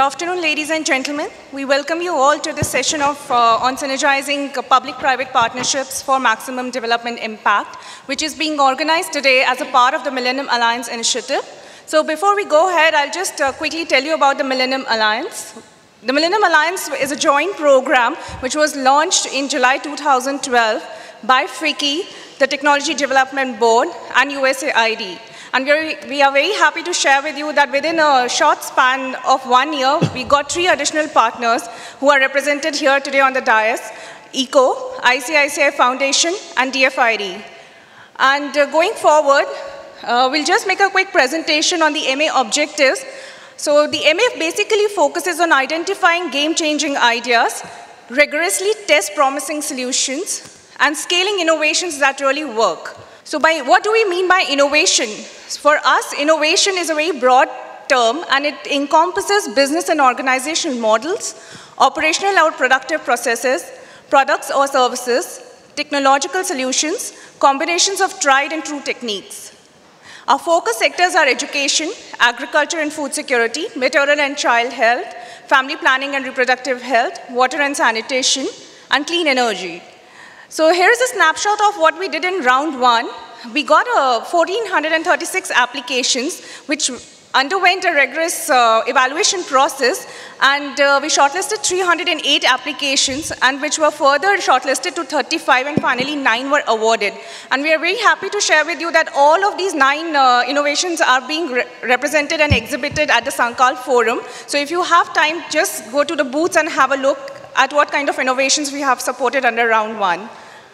afternoon, ladies and gentlemen. We welcome you all to this session on synergizing public-private partnerships for maximum development impact, which is being organized today as a part of the Millennium Alliance initiative. So before we go ahead, I'll just quickly tell you about the Millennium Alliance. The Millennium Alliance is a joint program which was launched in July 2012 by FICCI, the Technology Development Board, and USAID. And we are very happy to share with you that within a short span of 1 year, we got 3 additional partners who are represented here today on the dais: ECO, ICICI Foundation, and DFID. And going forward, we'll just make a quick presentation on the MA objectives. So the MA basically focuses on identifying game-changing ideas, rigorously test promising solutions, and scaling innovations that really work. So what do we mean by innovation? For us, innovation is a very broad term, and it encompasses business and organizational models, operational or productive processes, products or services, technological solutions, combinations of tried and true techniques. Our focus sectors are education, agriculture and food security, maternal and child health, family planning and reproductive health, water and sanitation, and clean energy. So here's a snapshot of what we did in round 1. We got 1,436 applications, which underwent a rigorous evaluation process, and we shortlisted 308 applications, and which were further shortlisted to 35, and finally 9 were awarded. And we are very happy to share with you that all of these 9 innovations are being represented and exhibited at the Sankalp Forum. So if you have time, just go to the booths and have a look at what kind of innovations we have supported under round 1.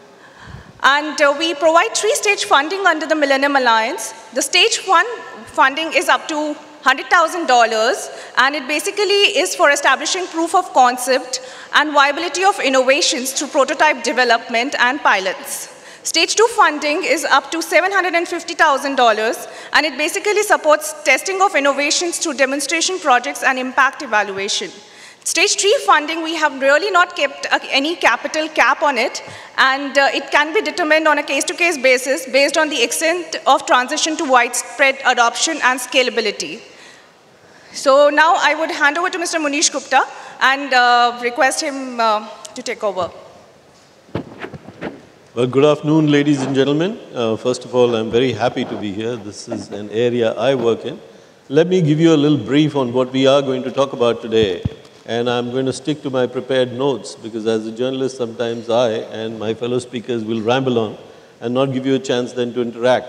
And we provide 3-stage funding under the Millennium Alliance. The stage 1 funding is up to $100,000, and it basically is for establishing proof of concept and viability of innovations through prototype development and pilots. Stage 2 funding is up to $750,000, and it basically supports testing of innovations through demonstration projects and impact evaluation. Stage 3 funding, we have really not kept any capital cap on it, and it can be determined on a case-to-case basis based on the extent of transition to widespread adoption and scalability. So now I would hand over to Mr. Munish Gupta and request him to take over. Well, good afternoon, ladies and gentlemen. First of all, I'm very happy to be here. This is an area I work in. Let me give you a little brief on what we are going to talk about today. And I'm going to stick to my prepared notes, because as a journalist, sometimes I and my fellow speakers will ramble on and not give you a chance then to interact.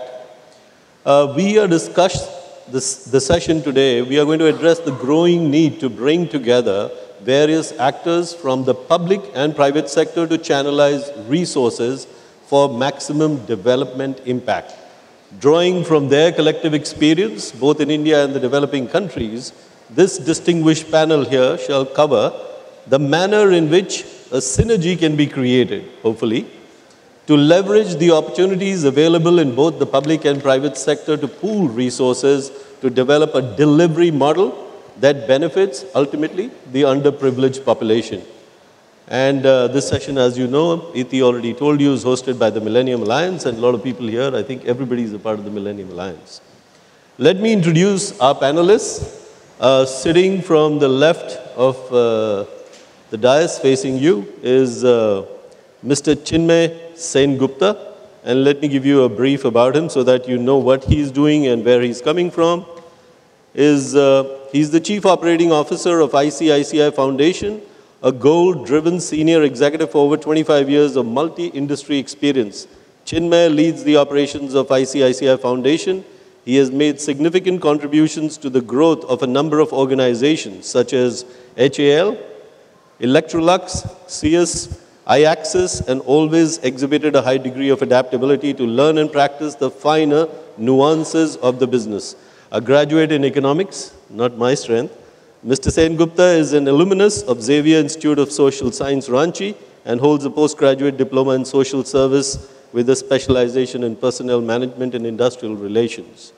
We are discussing the session today. We are going to address the growing need to bring together various actors from the public and private sector to channelize resources for maximum development impact. Drawing from their collective experience, both in India and the developing countries, this distinguished panel here shall cover the manner in which a synergy can be created, hopefully, to leverage the opportunities available in both the public and private sector to pool resources to develop a delivery model that benefits, ultimately, the underprivileged population. And this session, as you know, Iti already told you, is hosted by the Millennium Alliance, and a lot of people here, I think everybody is a part of the Millennium Alliance. Let me introduce our panelists. Sitting from the left of the dais facing you is Mr. Chinmay Sengupta, and let me give you a brief about him so that you know what he's doing and where he's coming from. He's the Chief Operating Officer of ICICI Foundation, a goal-driven senior executive for over 25 years of multi-industry experience. Chinmay leads the operations of ICICI Foundation. He has made significant contributions to the growth of a number of organizations such as HAL, Electrolux, CS, IAXIS, and always exhibited a high degree of adaptability to learn and practice the finer nuances of the business. A graduate in economics, not my strength, Mr. Sengupta is an alumnus of Xavier Institute of Social Science, Ranchi, and holds a postgraduate diploma in social service with a specialization in personnel management and industrial relations.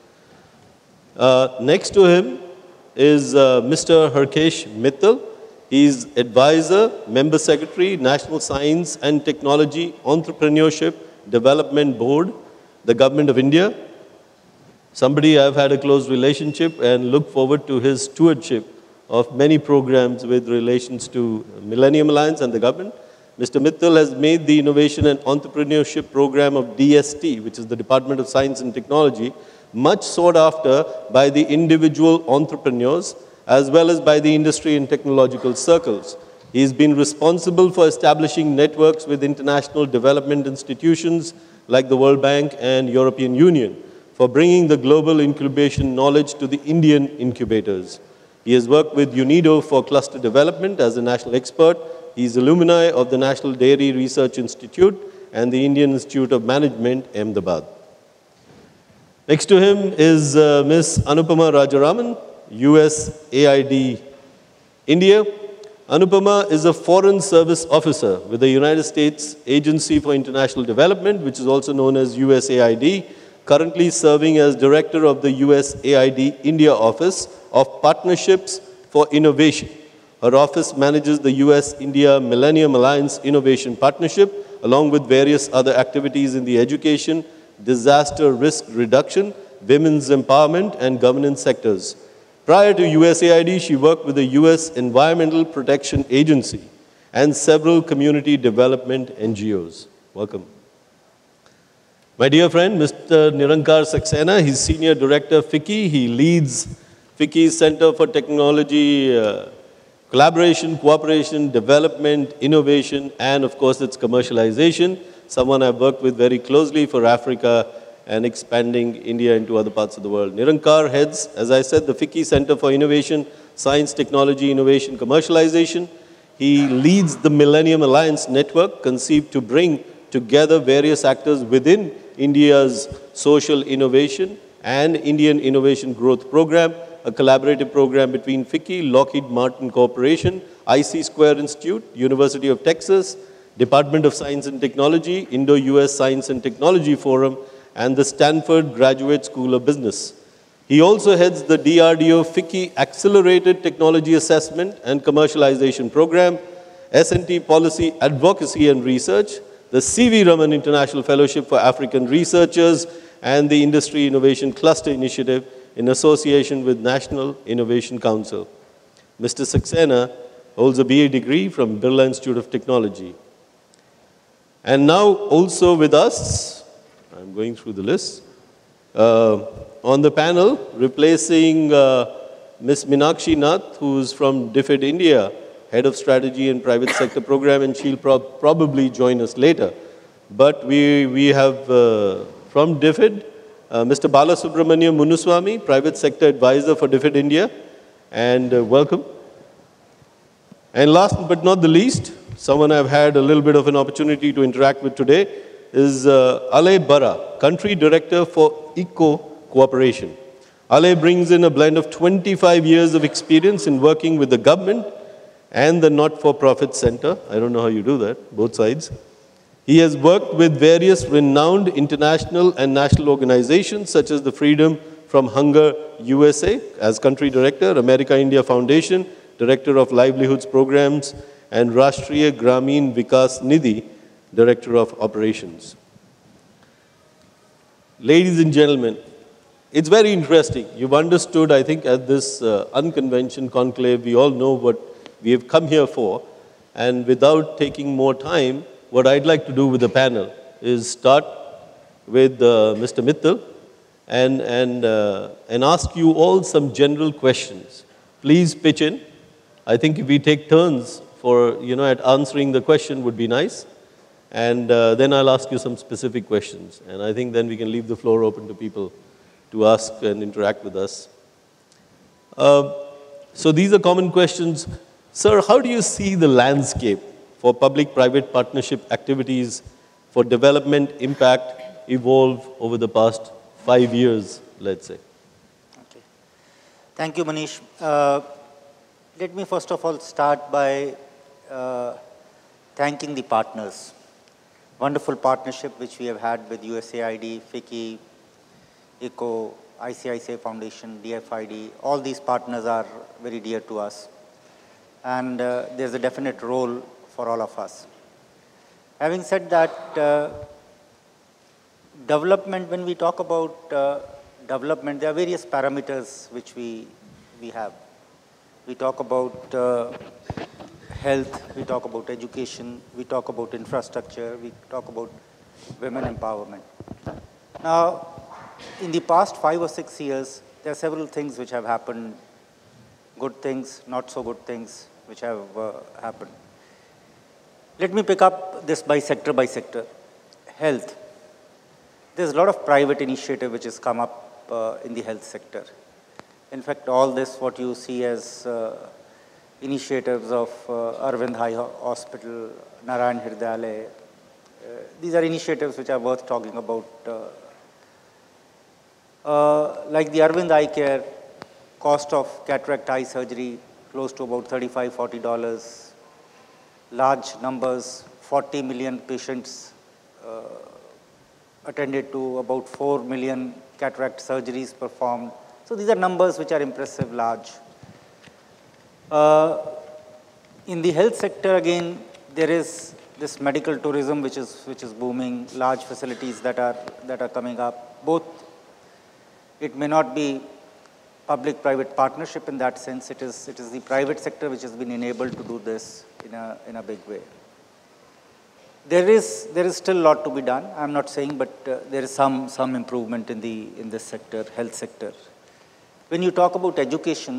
Next to him is Mr. Harkesh Mittal. He's advisor, member secretary, National Science and Technology Entrepreneurship Development Board, the Government of India. Somebody I've had a close relationship and look forward to his stewardship of many programs with relations to Millennium Alliance and the government. Mr. Mittal has made the Innovation and Entrepreneurship Program of DST, which is the Department of Science and Technology, much sought after by the individual entrepreneurs as well as by the industry and technological circles. He has been responsible for establishing networks with international development institutions like the World Bank and European Union for bringing the global incubation knowledge to the Indian incubators. He has worked with UNIDO for cluster development as a national expert. He is alumni of the National Dairy Research Institute and the Indian Institute of Management, Ahmedabad. Next to him is Ms. Anupama Rajaraman, USAID, India. Anupama is a Foreign Service Officer with the United States Agency for International Development, which is also known as USAID, currently serving as Director of the USAID India Office of Partnerships for Innovation. Her office manages the US-India Millennium Alliance Innovation Partnership, along with various other activities in the education, disaster risk reduction, women's empowerment, and governance sectors. Prior to USAID, she worked with the US Environmental Protection Agency and several community development NGOs. Welcome. My dear friend, Mr. Nirankar Saxena, he's Senior Director, FICCI. He leads FICCI's Center for Technology, Collaboration, Cooperation, Development, Innovation, and of course its commercialization. Someone I've worked with very closely for Africa and expanding India into other parts of the world. Nirankar heads, as I said, the FICCI Center for Innovation, Science, Technology, Innovation, Commercialization. He leads the Millennium Alliance Network, conceived to bring together various actors within India's social innovation and Indian Innovation Growth Program, a collaborative program between FICCI, Lockheed Martin Corporation, IC Square Institute, University of Texas, Department of Science and Technology, Indo-US Science and Technology Forum, and the Stanford Graduate School of Business. He also heads the DRDO FICCI Accelerated Technology Assessment and Commercialization Program, S&T Policy Advocacy and Research, the C.V. Raman International Fellowship for African Researchers, and the Industry Innovation Cluster Initiative in association with National Innovation Council. Mr. Saxena holds a BA degree from Birla Institute of Technology. And now also with us, I'm going through the list, on the panel, replacing Ms. Minakshi Nath, who's from DFID India, Head of Strategy and Private Sector Program, and she'll probably join us later. But we have from DFID, Mr. Balasubramaniam Munuswamy, Private Sector Advisor for DFID India, and welcome. And last but not the least, someone I've had a little bit of an opportunity to interact with today is Ale Bara, Country Director for Eco Cooperation. Ale brings in a blend of 25 years of experience in working with the government and the not-for-profit sector. I don't know how you do that, both sides. He has worked with various renowned international and national organizations such as the Freedom from Hunger USA as Country Director, America-India Foundation, Director of Livelihoods Programs, and Rashtriya Gramin Vikas Nidhi, Director of Operations. Ladies and gentlemen, it's very interesting. You've understood, I think, at this unconvention conclave, we all know what we have come here for. And without taking more time, what I'd like to do with the panel is start with Mr. Mittal and ask you all some general questions. Please pitch in. I think if we take turns for, at answering the question would be nice. And then I'll ask you some specific questions. And I think then we can leave the floor open to people to ask and interact with us. So these are common questions. Sir, how do you see the landscape for public-private partnership activities for development impact evolve over the past 5 years, let's say? Okay. Thank you, Manish. Let me first of all start by thanking the partners. Wonderful partnership which we have had with USAID, FICCI, ECO, ICICI Foundation, DFID. All these partners are very dear to us. And there's a definite role for all of us. Having said that, development, when we talk about development, there are various parameters which we have. we talk about health, we talk about education, we talk about infrastructure, we talk about women empowerment. Now, in the past 5 or 6 years, there are several things which have happened, good things, not so good things, which have happened. Let me pick up this by sector by sector. Health. There's a lot of private initiative which has come up in the health sector. In fact, all this, what you see as initiatives of Arvind Eye Hospital, Narayan Hridayalaya, these are initiatives which are worth talking about. Like the Arvind Eye Care, cost of cataract eye surgery close to about $35, $40. Large numbers, 40 million patients attended to, about 4 million cataract surgeries performed. So these are numbers which are impressive, large. In the health sector, again, there is this medical tourism which is booming, large facilities that are coming up. Both, it may not be public-private partnership in that sense. It is the private sector which has been enabled to do this in a big way. There is still a lot to be done. I'm not saying, but there is some improvement in this sector, health sector. When you talk about education,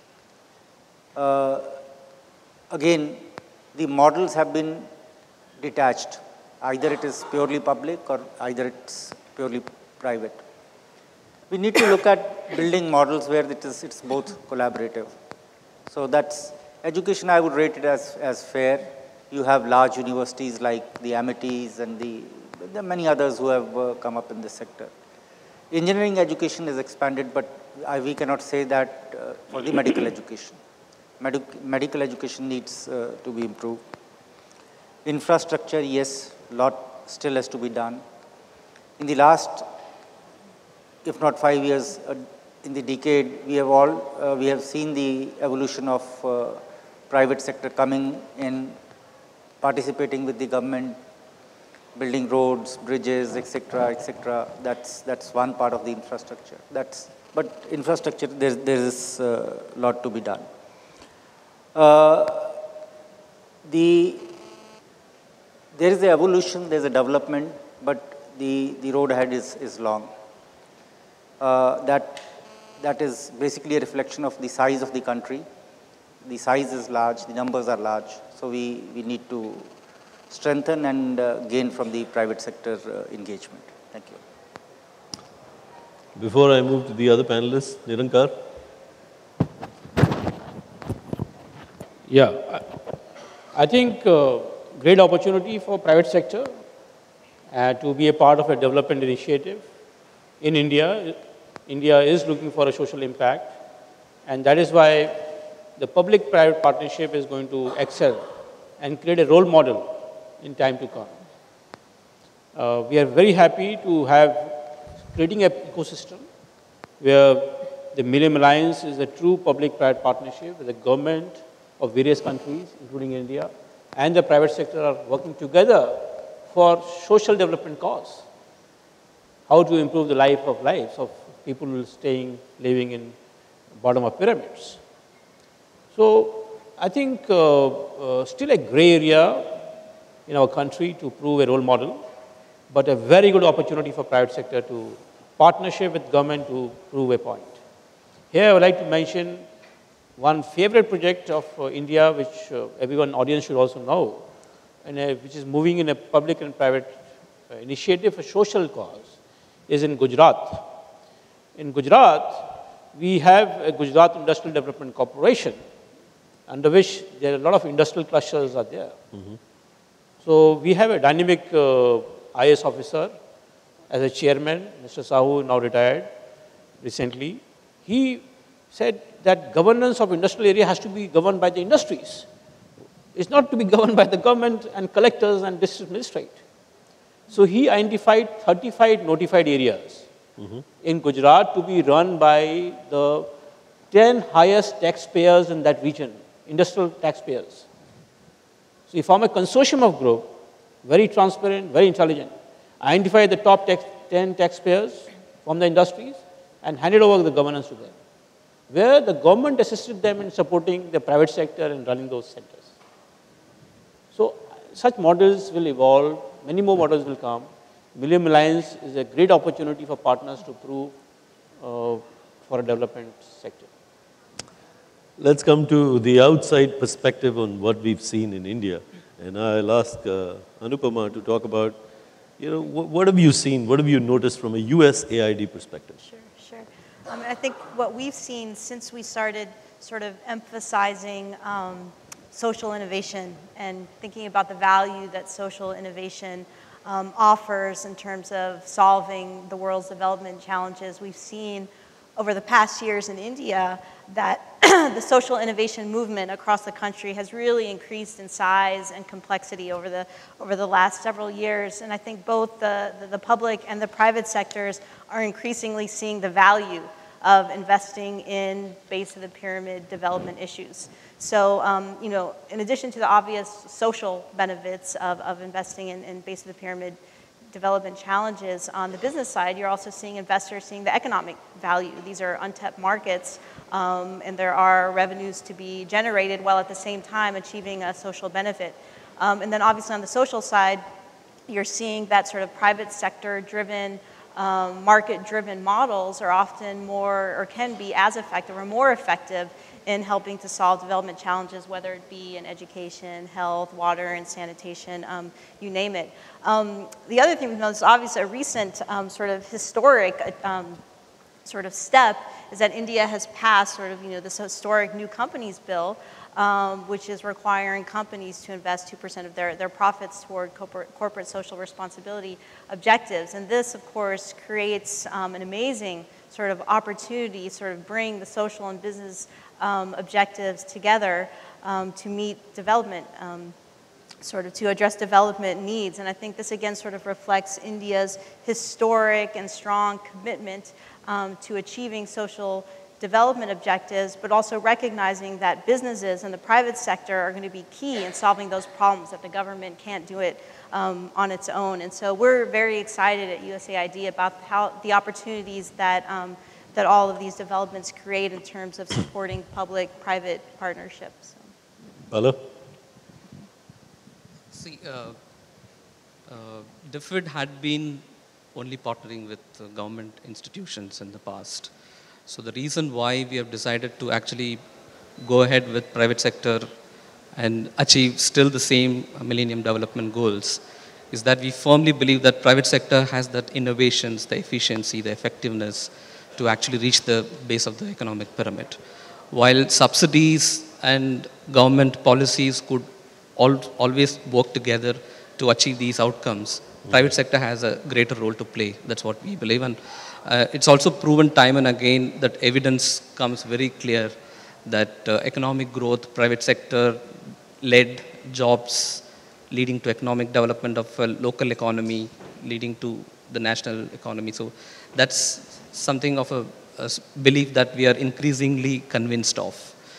again, the models have been detached. Either it is purely public or either it's purely private. We need to look at building models where it's both collaborative. So that's education. I would rate it as fair. You have large universities like the Amities and there are many others who have come up in this sector. Engineering education is expanded, but we cannot say that for the medical education. Medical education needs to be improved. Infrastructure, yes, a lot still has to be done. In the last, if not 5 years, in the decade, we have seen the evolution of private sector coming in, participating with the government, building roads, bridges, etc., etc. That's one part of the infrastructure. But infrastructure, there is a lot to be done. There is an evolution, there is a development, but the road ahead is long. That is basically a reflection of the size of the country. The size is large, the numbers are large, so we need to strengthen and gain from the private sector engagement. Thank you. Before I move to the other panelists, Nirankar. Yeah, I think great opportunity for private sector to be a part of a development initiative in India. India is looking for a social impact, and that is why the public-private partnership is going to excel and create a role model in time to come. We are very happy to have creating an ecosystem where the Millennium Alliance is a true public-private partnership with the government of various countries, including India, and the private sector are working together for social development cause. How to improve the lives of people living in bottom of pyramids. So I think still a gray area in our country to prove a role model, but a very good opportunity for private sector to partnership with government to prove a point. Here I would like to mention one favorite project of India, which everyone audience should also know, and which is moving in a public and private initiative for social cause, is in Gujarat. In Gujarat, we have a Gujarat Industrial Development Corporation, under which there are a lot of industrial clusters are there. Mm-hmm. So we have a dynamic IS officer as a chairman, Mr. Sahu, now retired recently. He said that governance of industrial area has to be governed by the industries. It's not to be governed by the government and collectors and district magistrate. So he identified 35 notified areas in Gujarat to be run by the 10 highest taxpayers in that region, industrial taxpayers. So he formed a consortium of group, very transparent, very intelligent, identified the top 10 taxpayers from the industries and handed over the governance to them. where the government assisted them in supporting the private sector in running those centers. So such models will evolve, many more models will come. Millennium Alliance is a great opportunity for partners to prove for a development sector. Let's come to the outside perspective on what we've seen in India. And I'll ask Anupama to talk about, what have you seen, what have you noticed from a US AID perspective? Sure. I think what we've seen since we started sort of emphasizing social innovation and thinking about the value that social innovation offers in terms of solving the world's development challenges, we've seen over the past years in India that the social innovation movement across the country has really increased in size and complexity over the last several years. And I think both the public and the private sectors are increasingly seeing the value of investing in base of the pyramid development issues. So, in addition to the obvious social benefits of investing in base of the pyramid development challenges, on the business side, you're also seeing investors seeing the economic value. These are untapped markets, and there are revenues to be generated while at the same time achieving a social benefit. And then obviously on the social side, you're seeing that sort of private sector driven, market-driven models are often more, or can be as effective or more effective in helping to solve development challenges, whether it be in education, health, water, and sanitation, you name it. The other thing we've noticed, obviously a recent sort of historic sort of step is that India has passed sort of, this historic new companies bill, which is requiring companies to invest 2% of their profits toward corporate social responsibility objectives. And this, of course, creates an amazing sort of opportunity, sort of bring the social and business objectives together to meet development, sort of to address development needs. And I think this again sort of reflects India's historic and strong commitment to achieving social development objectives, but also recognizing that businesses and the private sector are going to be key in solving those problems, that the government can't do it on its own. And so we're very excited at USAID about how the opportunities that that all of these developments create in terms of supporting public-private partnerships. Bala? See, DFID had been only partnering with government institutions in the past. So the reason why we have decided to actually go ahead with private sector and achieve still the same Millennium Development Goals is that we firmly believe that private sector has that innovations, the efficiency, the effectiveness to actually reach the base of the economic pyramid. While subsidies and government policies could always work together to achieve these outcomes, private sector has a greater role to play. That's what we believe. And it's also proven time and again that evidence comes very clear that economic growth, private sector led jobs leading to economic development of a local economy, leading to the national economy. So that's something of a belief that we are increasingly convinced of.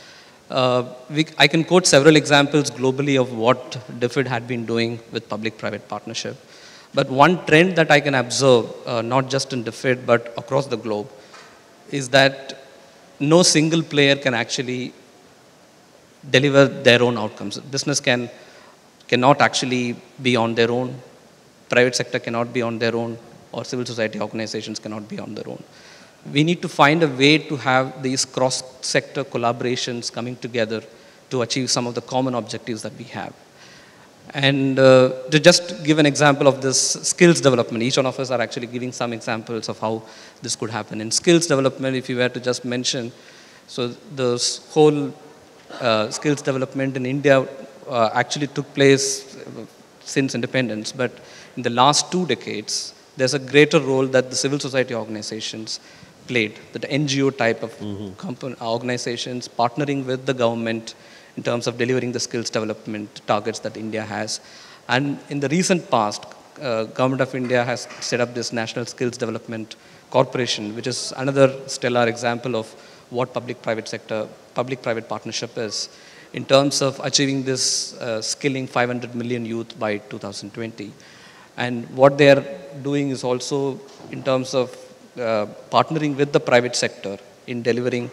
I can quote several examples globally of what DFID had been doing with public-private partnership. But one trend that I can observe, not just in DFID, but across the globe, is that no single player can actually deliver their own outcomes. Business cannot actually be on their own. Private sector cannot be on their own, or civil society organizations cannot be on their own. We need to find a way to have these cross-sector collaborations coming together to achieve some of the common objectives that we have. And to just give an example of this skills development, each one of us are actually giving some examples of how this could happen. In skills development, if you were to just mention, so this whole skills development in India actually took place since independence, but in the last 2 decades, there's a greater role that the civil society organizations played, that NGO type of organizations partnering with the government in terms of delivering the skills development targets that India has. And in the recent past, Government of India has set up this National Skills Development Corporation, which is another stellar example of what public-private partnership is in terms of achieving this skilling 500 million youth by 2020. And what they are doing is also in terms of partnering with the private sector in delivering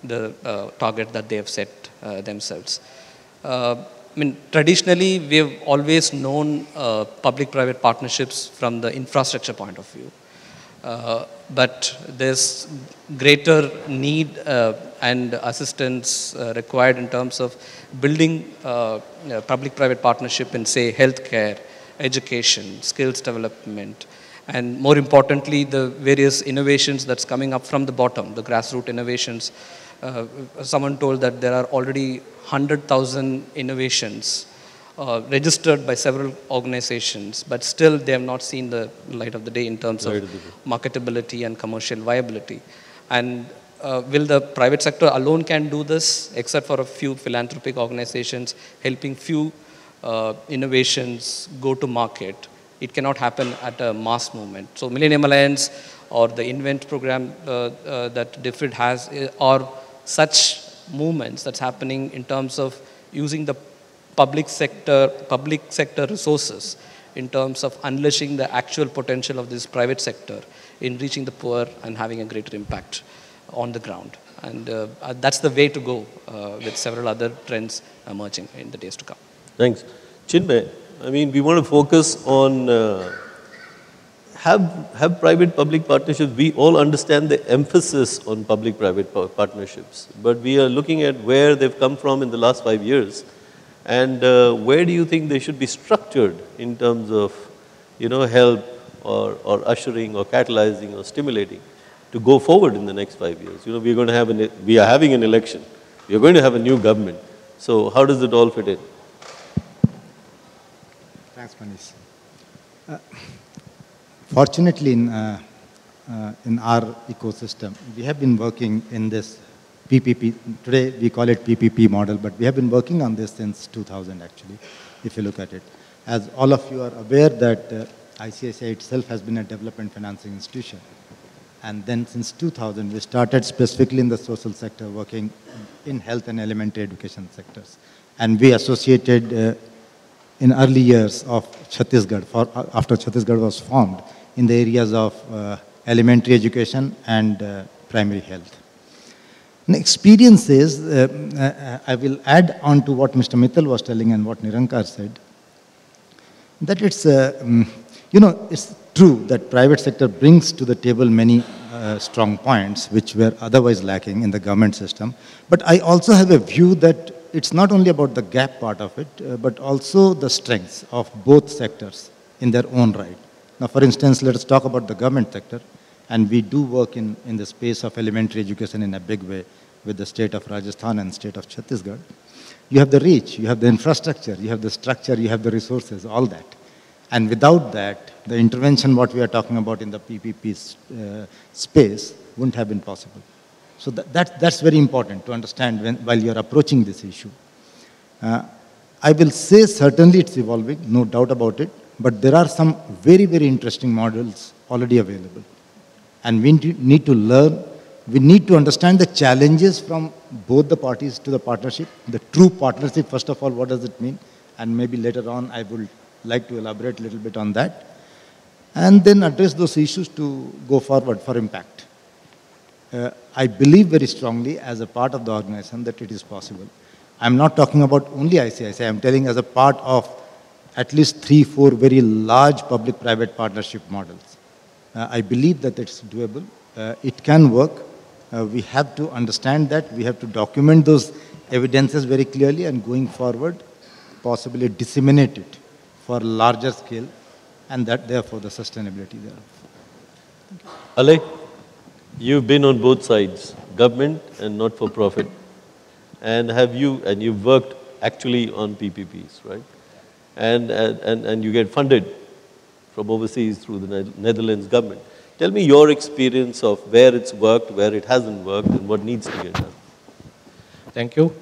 the target that they have set themselves. I mean, traditionally, we have always known public-private partnerships from the infrastructure point of view. But there's greater need and assistance required in terms of building public-private partnership in, say, healthcare, education, skills development, and more importantly, the various innovations that's coming up from the bottom, the grassroots innovations. Someone told that there are already 100,000 innovations registered by several organizations, but still they have not seen the light of the day in terms of marketability and commercial viability. And will the private sector alone can do this, except for a few philanthropic organizations helping few innovations go to market? It cannot happen at a mass movement. So Millennium Alliance or the Invent program that DFID has are such movements that's happening in terms of using the public sector resources in terms of unleashing the actual potential of this private sector in reaching the poor and having a greater impact on the ground. And that's the way to go with several other trends emerging in the days to come. Thanks. Chinmay, I mean, we want to focus on have private-public partnerships. We all understand the emphasis on public-private partnerships, but we are looking at where they've come from in the last 5 years, and where do you think they should be structured in terms of, you know, help or ushering or catalyzing or stimulating to go forward in the next 5 years? You know, we are having an election. We are going to have a new government. So how does it all fit in? Thanks, Manish. Fortunately, in our ecosystem, we have been working in this PPP. Today, we call it PPP model, but we have been working on this since 2000, actually, if you look at it. As all of you are aware that ICICI itself has been a development financing institution. And then since 2000, we started specifically in the social sector, working in health and elementary education sectors. And we associated in early years of Chhattisgarh, after Chhattisgarh was formed, in the areas of elementary education and primary health. And experiences, I will add on to what Mr. Mittal was telling and what Nirankar said, that it's, you know, it's true that private sector brings to the table many strong points which were otherwise lacking in the government system. But I also have a view that it's not only about the gap part of it, but also the strengths of both sectors in their own right. Now, for instance, let us talk about the government sector. And we do work in the space of elementary education in a big way with the state of Rajasthan and state of Chhattisgarh. You have the reach, you have the infrastructure, you have the structure, you have the resources, all that. And without that, the intervention what we are talking about in the PPP space wouldn't have been possible. So that's very important to understand while you're approaching this issue. I will say certainly it's evolving, no doubt about it, but there are some very, very interesting models already available. And we need to learn, we need to understand the challenges from both the parties to the partnership. The true partnership, first of all, what does it mean? And maybe later on, I would like to elaborate a little bit on that. And then address those issues to go forward for impact. I believe very strongly as a part of the organization that it is possible. I'm not talking about only ICICI, I'm telling as a part of at least 3-4 very large public-private partnership models. I believe that it's doable. It can work. We have to understand that. We have to document those evidences very clearly and going forward, possibly disseminate it for larger scale and that therefore the sustainability thereof. Ale, you've been on both sides, government and not-for-profit. And you've worked actually on PPPs, right? And you get funded from overseas through the Netherlands government. Tell me your experience of where it's worked, where it hasn't worked, and what needs to get done. Thank you.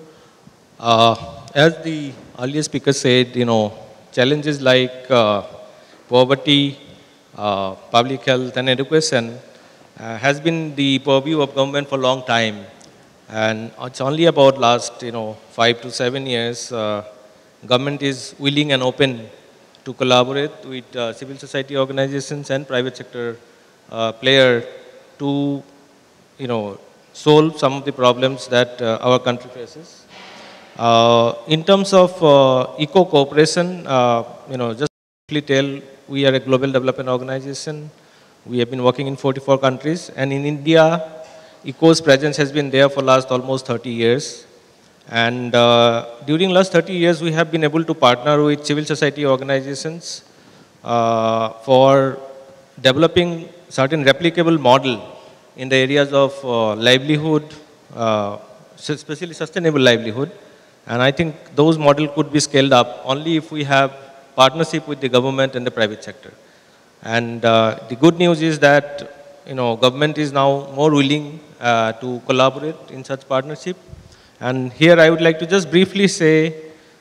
As the earlier speaker said, you know, challenges like poverty, public health, and education has been the purview of government for a long time. And it's only about last, 5 to 7 years, government is willing and open to collaborate with civil society organizations and private sector player to, solve some of the problems that our country faces. In terms of eco-cooperation, just quickly tell, we are a global development organization. We have been working in 44 countries, and in India, ECO's presence has been there for last almost 30 years. And during last 30 years, we have been able to partner with civil society organizations for developing certain replicable model in the areas of livelihood, especially sustainable livelihood. And I think those models could be scaled up only if we have partnership with the government and the private sector. And the good news is that government is now more willing to collaborate in such partnership. And here I would like to just briefly say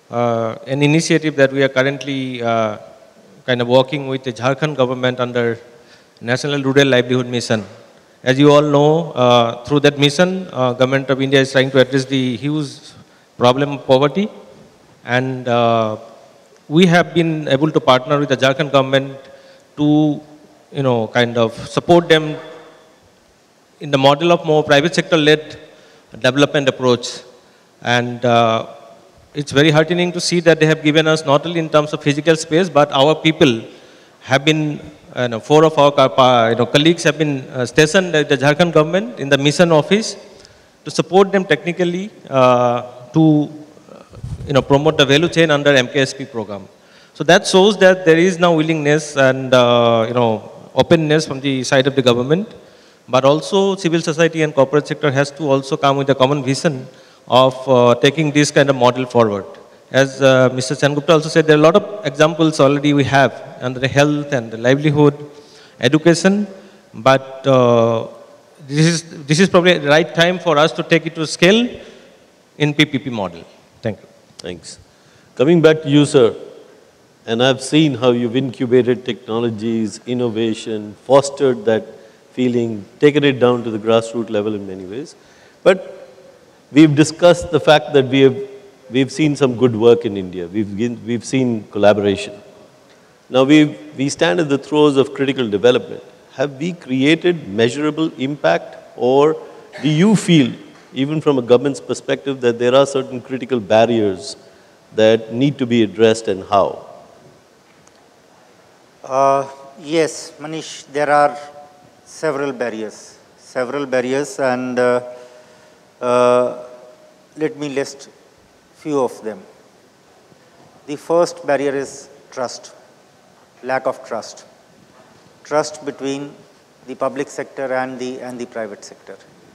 an initiative that we are currently kind of working with the Jharkhand government under National Rural Livelihood Mission. As you all know, through that mission, Government of India is trying to address the huge problem of poverty. And we have been able to partner with the Jharkhand government to, kind of support them in the model of more private sector-led development approach. And it's very heartening to see that they have given us not only in terms of physical space, but our people have been, 4 of our colleagues have been stationed at the Jharkhand government in the mission office to support them technically to promote the value chain under MKSP program. So that shows that there is now willingness and openness from the side of the government, but also civil society and corporate sector has to also come with a common vision of taking this kind of model forward. As Mr. Sengupta also said, there are a lot of examples already we have under the health and the livelihood, education, but this is probably the right time for us to take it to scale in PPP model. Thank you. Thanks. Coming back to you, sir, and I've seen how you've incubated technologies, innovation, fostered that feeling, taken it down to the grassroots level in many ways. But we've discussed the fact that we've seen some good work in India. We've seen collaboration. Now we stand at the throes of critical development. Have we created measurable impact, or do you feel, even from a government's perspective, that there are certain critical barriers that need to be addressed, and how? Yes, Manish, there are several barriers, and let me list few of them. The first barrier is trust, lack of trust. Trust between the public sector and the private sector.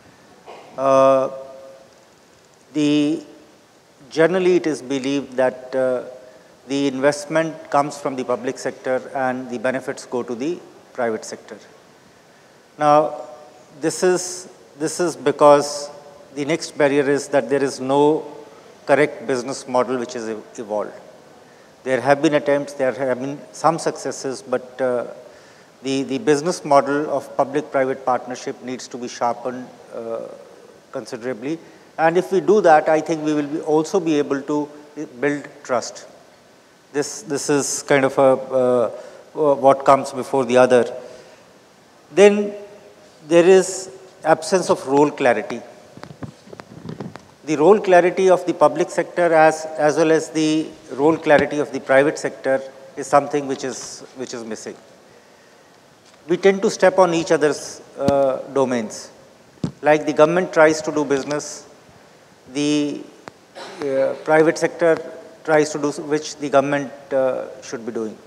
Generally it is believed that the investment comes from the public sector and the benefits go to the private sector. Now, this is because the next barrier is that there is no correct business model which is evolved. There have been attempts, there have been some successes, but the business model of public-private partnership needs to be sharpened considerably. And if we do that, I think we will also be able to build trust. This is kind of what comes before the other. Then there is absence of role clarity. The role clarity of the public sector as well as the role clarity of the private sector is something which is missing. We tend to step on each other's domains. Like the government tries to do business, the private sector tries to do which the government should be doing.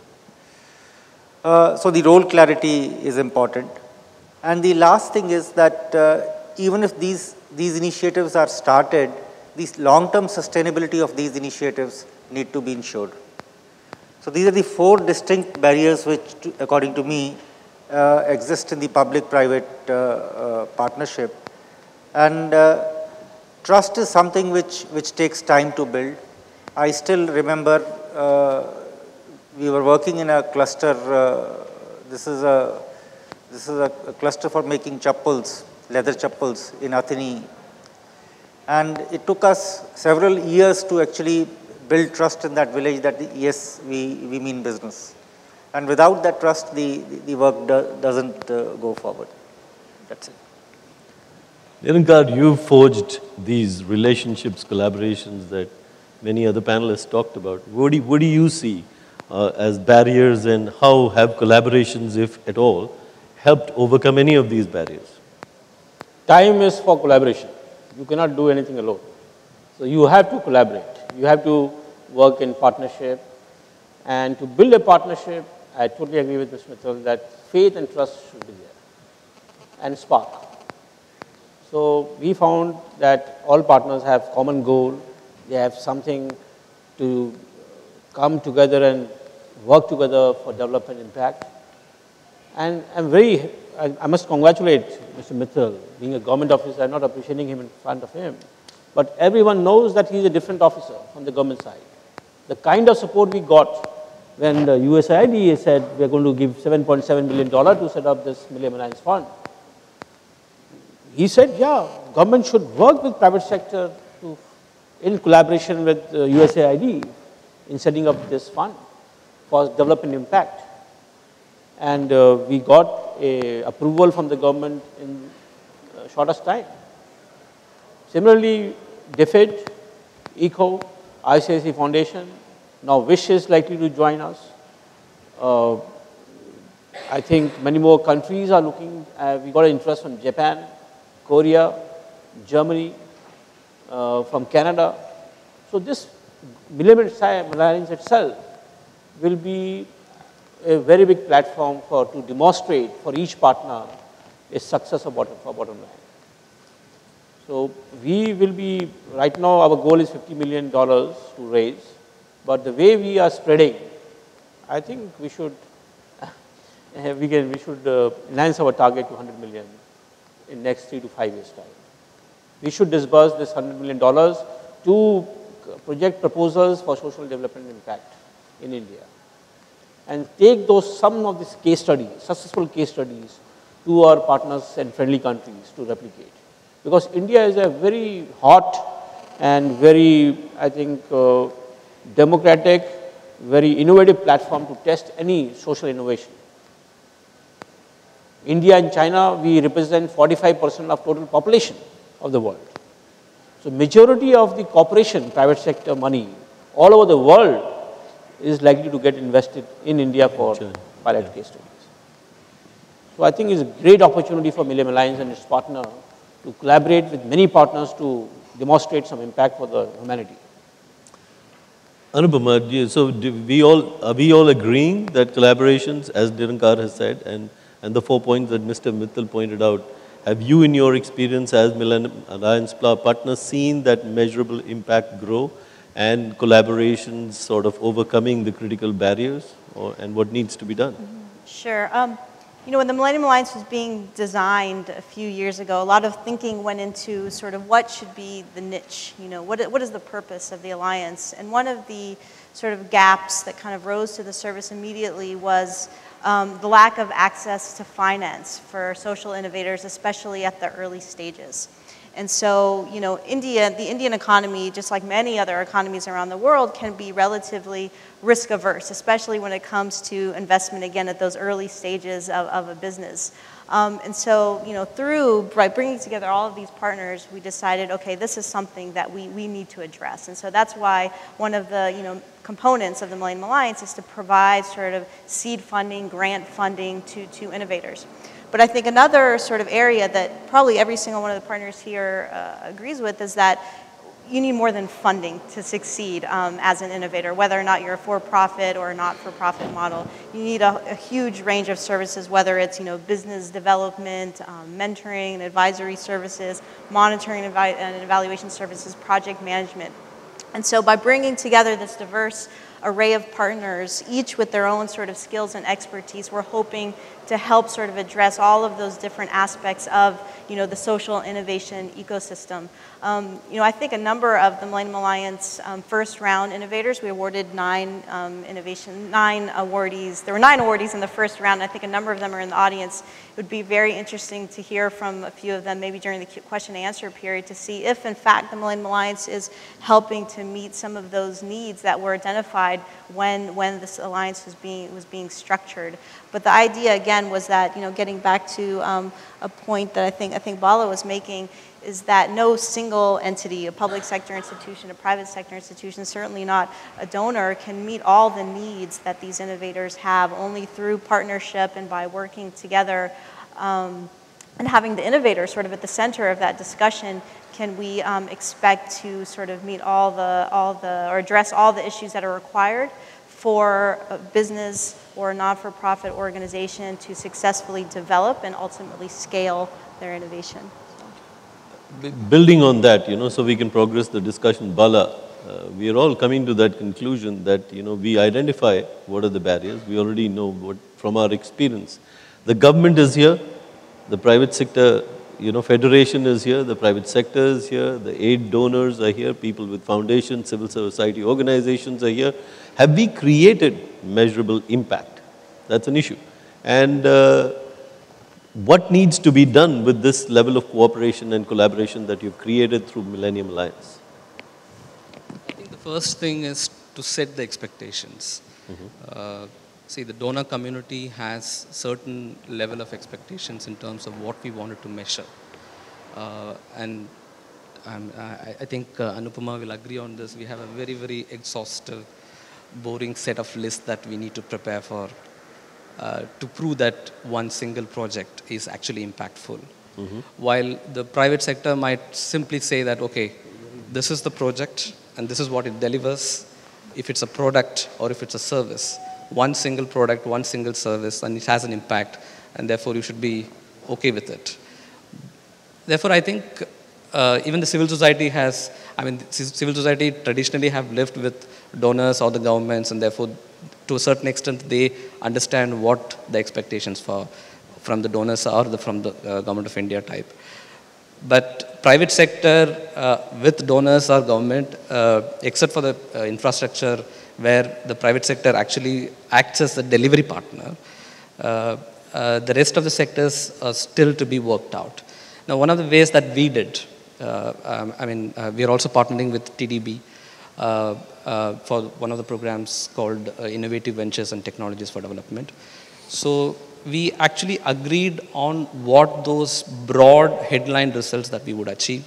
So the role clarity is important. And the last thing is that even if these initiatives are started, the long-term sustainability of these initiatives need to be ensured. So these are the 4 distinct barriers which, according to me, exist in the public-private partnership. And trust is something which takes time to build. I still remember we were working in a cluster. This is a cluster for making chappals, leather chappals in Athini. And it took us several years to actually build trust in that village that yes, we mean business. And without that trust, the work doesn't go forward. That's it. Nirangar, you've forged these relationships, collaborations that many other panelists talked about. What do you see as barriers, and how have collaborations, if at all, helped overcome any of these barriers? Time is for collaboration. You cannot do anything alone. So you have to collaborate. You have to work in partnership. And to build a partnership, I totally agree with Mr. Mittal that faith and trust should be there, and spark. So we found that all partners have common goal. They have something to come together and work together for development impact. And I must congratulate Mr. Mittal, being a government officer. I'm not appreciating him in front of him, but everyone knows that he's a different officer from the government side. The kind of support we got when the USAID said we're going to give $7.7 million to set up this Millennium Alliance Fund, he said, yeah, government should work with private sector in collaboration with USAID in setting up this fund for development impact. And we got a approval from the government in shortest time. Similarly, DFID, ECO, ICICI Foundation, now WISH is likely to join us. I think many more countries are looking, we got an interest from Japan, Korea, Germany, from Canada. So this Millennium Alliance itself will be a very big platform to demonstrate for each partner a success for bottom line. So we will be, right now our goal is $50 million to raise, but the way we are spreading, I think we should, enhance our target to 100 million in next 3 to 5 years time. We should disburse this $100 million to project proposals for social development impact in India, and take some of these case studies, successful case studies, to our partners and friendly countries to replicate. Because India is a very hot and very, I think, democratic, very innovative platform to test any social innovation. India and China, we represent 45% of total population of the world. So majority of the corporation, private sector money, all over the world is likely to get invested in India for pilot case studies. So I think it's a great opportunity for Millennium Alliance and its partner to collaborate with many partners to demonstrate some impact for the humanity. Anupama, so are we all agreeing that collaborations, as Nirangar has said, and the 4 points that Mr. Mittal pointed out, have you in your experience as Millennium Alliance partners seen that measurable impact grow and collaborations sort of overcoming the critical barriers, and what needs to be done? Sure. You know, when the Millennium Alliance was being designed a few years ago, a lot of thinking went into sort of what should be the niche, you know, what is the purpose of the Alliance? And one of the sort of gaps that kind of rose to the surface immediately was the lack of access to finance for social innovators, especially at the early stages. And so, you know, the Indian economy, just like many other economies around the world, can be relatively risk averse, especially when it comes to investment, again, at those early stages of a business. And so, you know, by bringing together all of these partners, we decided, okay, this is something that we need to address. And so that's why one of the, you know, components of the Millennium Alliance is to provide sort of seed funding, grant funding to innovators. But I think another sort of area that probably every single one of the partners here agrees with is that you need more than funding to succeed as an innovator, whether or not you're a for-profit or a not-for-profit model. You need a huge range of services, whether it's, you know, business development, mentoring and advisory services, monitoring and evaluation services, project management. And so by bringing together this diverse array of partners, each with their own sort of skills and expertise, we're hoping to help sort of address all of those different aspects of, you know, the social innovation ecosystem. You know, I think a number of the Millennium Alliance first round innovators, we awarded 9 awardees. There were 9 awardees in the first round, and I think a number of them are in the audience. It would be very interesting to hear from a few of them, maybe during the question and answer period, to see if in fact the Millennium Alliance is helping to meet some of those needs that were identified decide when this alliance was being structured. But the idea again was that, you know, getting back to a point that I think Bala was making, is that no single entity, a public sector institution, a private sector institution, certainly not a donor, can meet all the needs that these innovators have. Only through partnership and by working together and having the innovator sort of at the center of that discussion can we expect to sort of meet or address all the issues that are required for a business or a not-for-profit organization to successfully develop and ultimately scale their innovation. Building on that, you know, so we can progress the discussion, Bala, we are all coming to that conclusion that, you know, we identify what are the barriers. We already know what, from our experience. The government is here, the private sector, you know, federation is here, the private sector is here, the aid donors are here, people with foundations, civil society organizations are here. Have we created measurable impact? That's an issue. And what needs to be done with this level of cooperation and collaboration that you've created through Millennium Alliance? I think the first thing is to set the expectations. See, the donor community has certain level of expectations in terms of what we wanted to measure. And I think Anupama will agree on this. We have a very, very exhaustive, boring set of lists that we need to prepare for to prove that one single project is actually impactful. While the private sector might simply say that, okay, this is the project and this is what it delivers, if it's a product or if it's a service. One single product, one single service, and it has an impact, and therefore you should be okay with it. Therefore, I think even the civil society has, I mean, civil society traditionally have lived with donors or the governments, and therefore, to a certain extent, they understand what the expectations from the donors are, from the government of India type. But private sector with donors or government, except for the infrastructure, where the private sector actually acts as a delivery partner, the rest of the sectors are still to be worked out. Now, one of the ways that we did, we are also partnering with TDB for one of the programs called Innovative Ventures and Technologies for Development. So we actually agreed on what those broad headline results that we would achieve.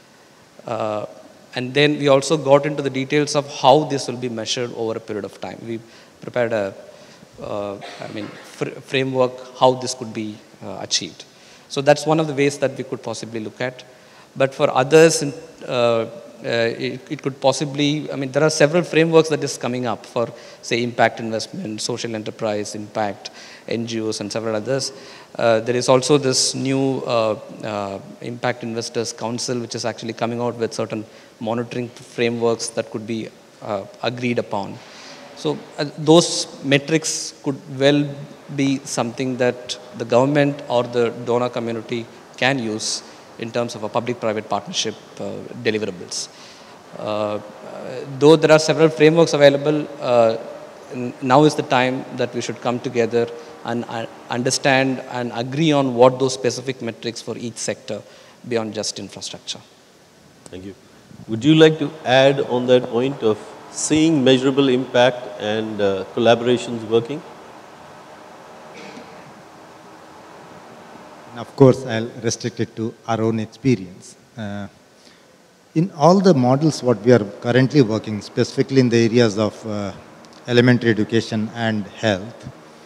And then we also got into the details of how this will be measured over a period of time. We prepared a framework how this could be achieved. So that's one of the ways that we could possibly look at. But for others, it could possibly, there are several frameworks that is coming up for, say, impact investment, social enterprise, impact, NGOs, and several others. There is also this new Impact Investors Council, which is actually coming out with certain monitoring frameworks that could be agreed upon. So those metrics could well be something that the government or the donor community can use in terms of a public-private partnership deliverables. Though there are several frameworks available, now is the time that we should come together and understand and agree on what those specific metrics for each sector beyond just infrastructure. Thank you. Would you like to add on that point of seeing measurable impact and collaborations working? Of course, I'll restrict it to our own experience. In all the models what we are currently working, specifically in the areas of elementary education and health,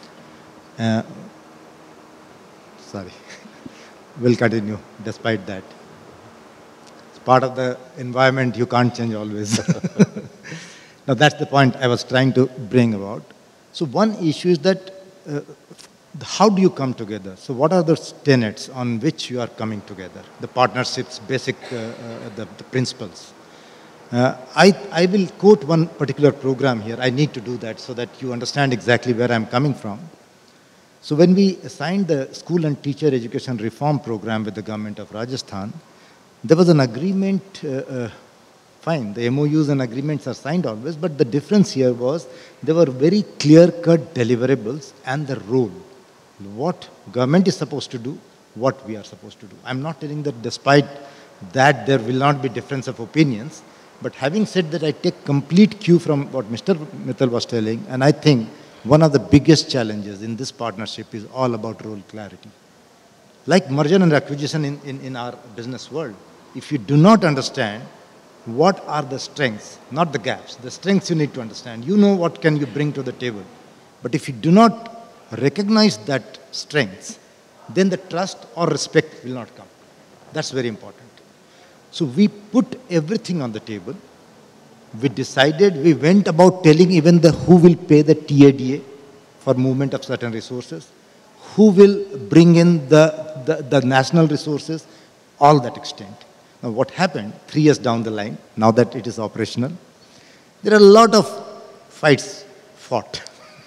we'll continue despite that. It's part of the environment, you can't change always. Now that's the point I was trying to bring about. So one issue is that how do you come together? So what are the tenets on which you are coming together? The partnerships, basic, the principles. I will quote one particular program here. I need to do that so that you understand exactly where I'm coming from. So when we signed the School and Teacher Education Reform Program with the government of Rajasthan, there was an agreement, fine, the MOUs and agreements are signed always, but the difference here was there were very clear-cut deliverables and the role. What government is supposed to do, what we are supposed to do. I'm not telling that despite that there will not be difference of opinions, But having said that, I take complete cue from what Mr. Mittal was telling, and I think one of the biggest challenges in this partnership is all about role clarity. Like merger and acquisition in our business world, if you do not understand what are the strengths, not the gaps, the strengths you need to understand, you know what can you bring to the table. But if you do not recognize that strengths, then the trust or respect will not come. That's very important. So we put everything on the table. We decided, we went about telling even who will pay the TADA for movement of certain resources, who will bring in the national resources, all that extent. Now what happened 3 years down the line, now that it is operational, there are a lot of fights fought,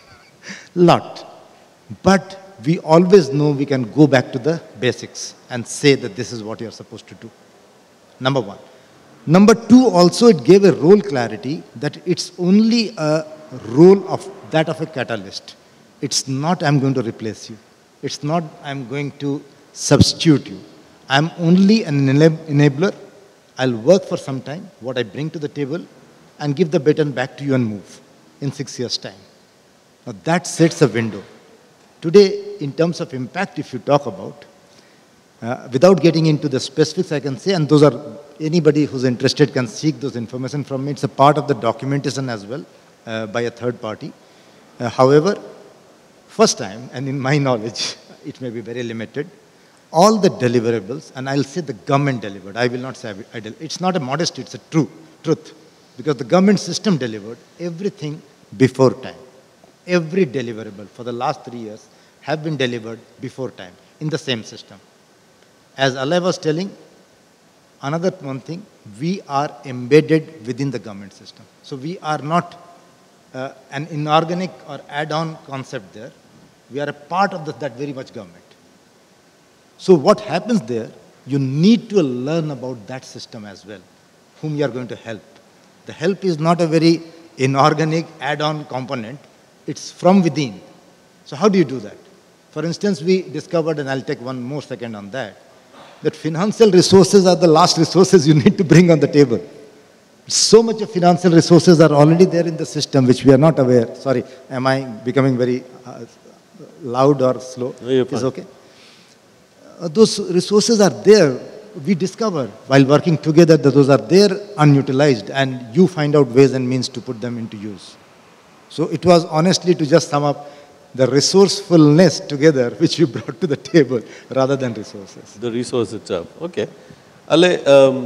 lot. But we always know we can go back to the basics and say that this is what you're supposed to do. Number one. Number two, also it gave a role clarity that it's only a role of that of a catalyst. It's not I'm going to replace you. It's not I'm going to substitute you. I'm only an enabler. I'll work for some time, what I bring to the table, and give the baton back to you and move in 6 years' time. Now that sets a window. Today, in terms of impact, if you talk about, without getting into the specifics, I can say, and those are, anybody who's interested can seek those information from me. It's a part of the documentation as well by a third party. However, first time, and in my knowledge, it may be very limited, all the deliverables, and I'll say the government delivered, I will not say it's not a modesty, it's a truth. Because the government system delivered everything before time. Every deliverable for the last 3 years have been delivered before time in the same system. As Alay was telling, another one thing, we are embedded within the government system. So we are not an inorganic or add-on concept there. We are a part of that very much government. So what happens there, you need to learn about that system as well, whom you are going to help. The help is not a very inorganic add-on component. It's from within. So how do you do that? For instance, we discovered, and I'll take one more second on that financial resources are the last resources you need to bring on the table. So much of financial resources are already there in the system, which we are not aware. Sorry, am I becoming very loud or slow? No, you're fine. It's okay. Those resources are there. We discover while working together that those are there unutilized, and you find out ways and means to put them into use. So it was honestly, to just sum up, the resourcefulness together which you brought to the table rather than resources. The resource itself. Okay. Ale,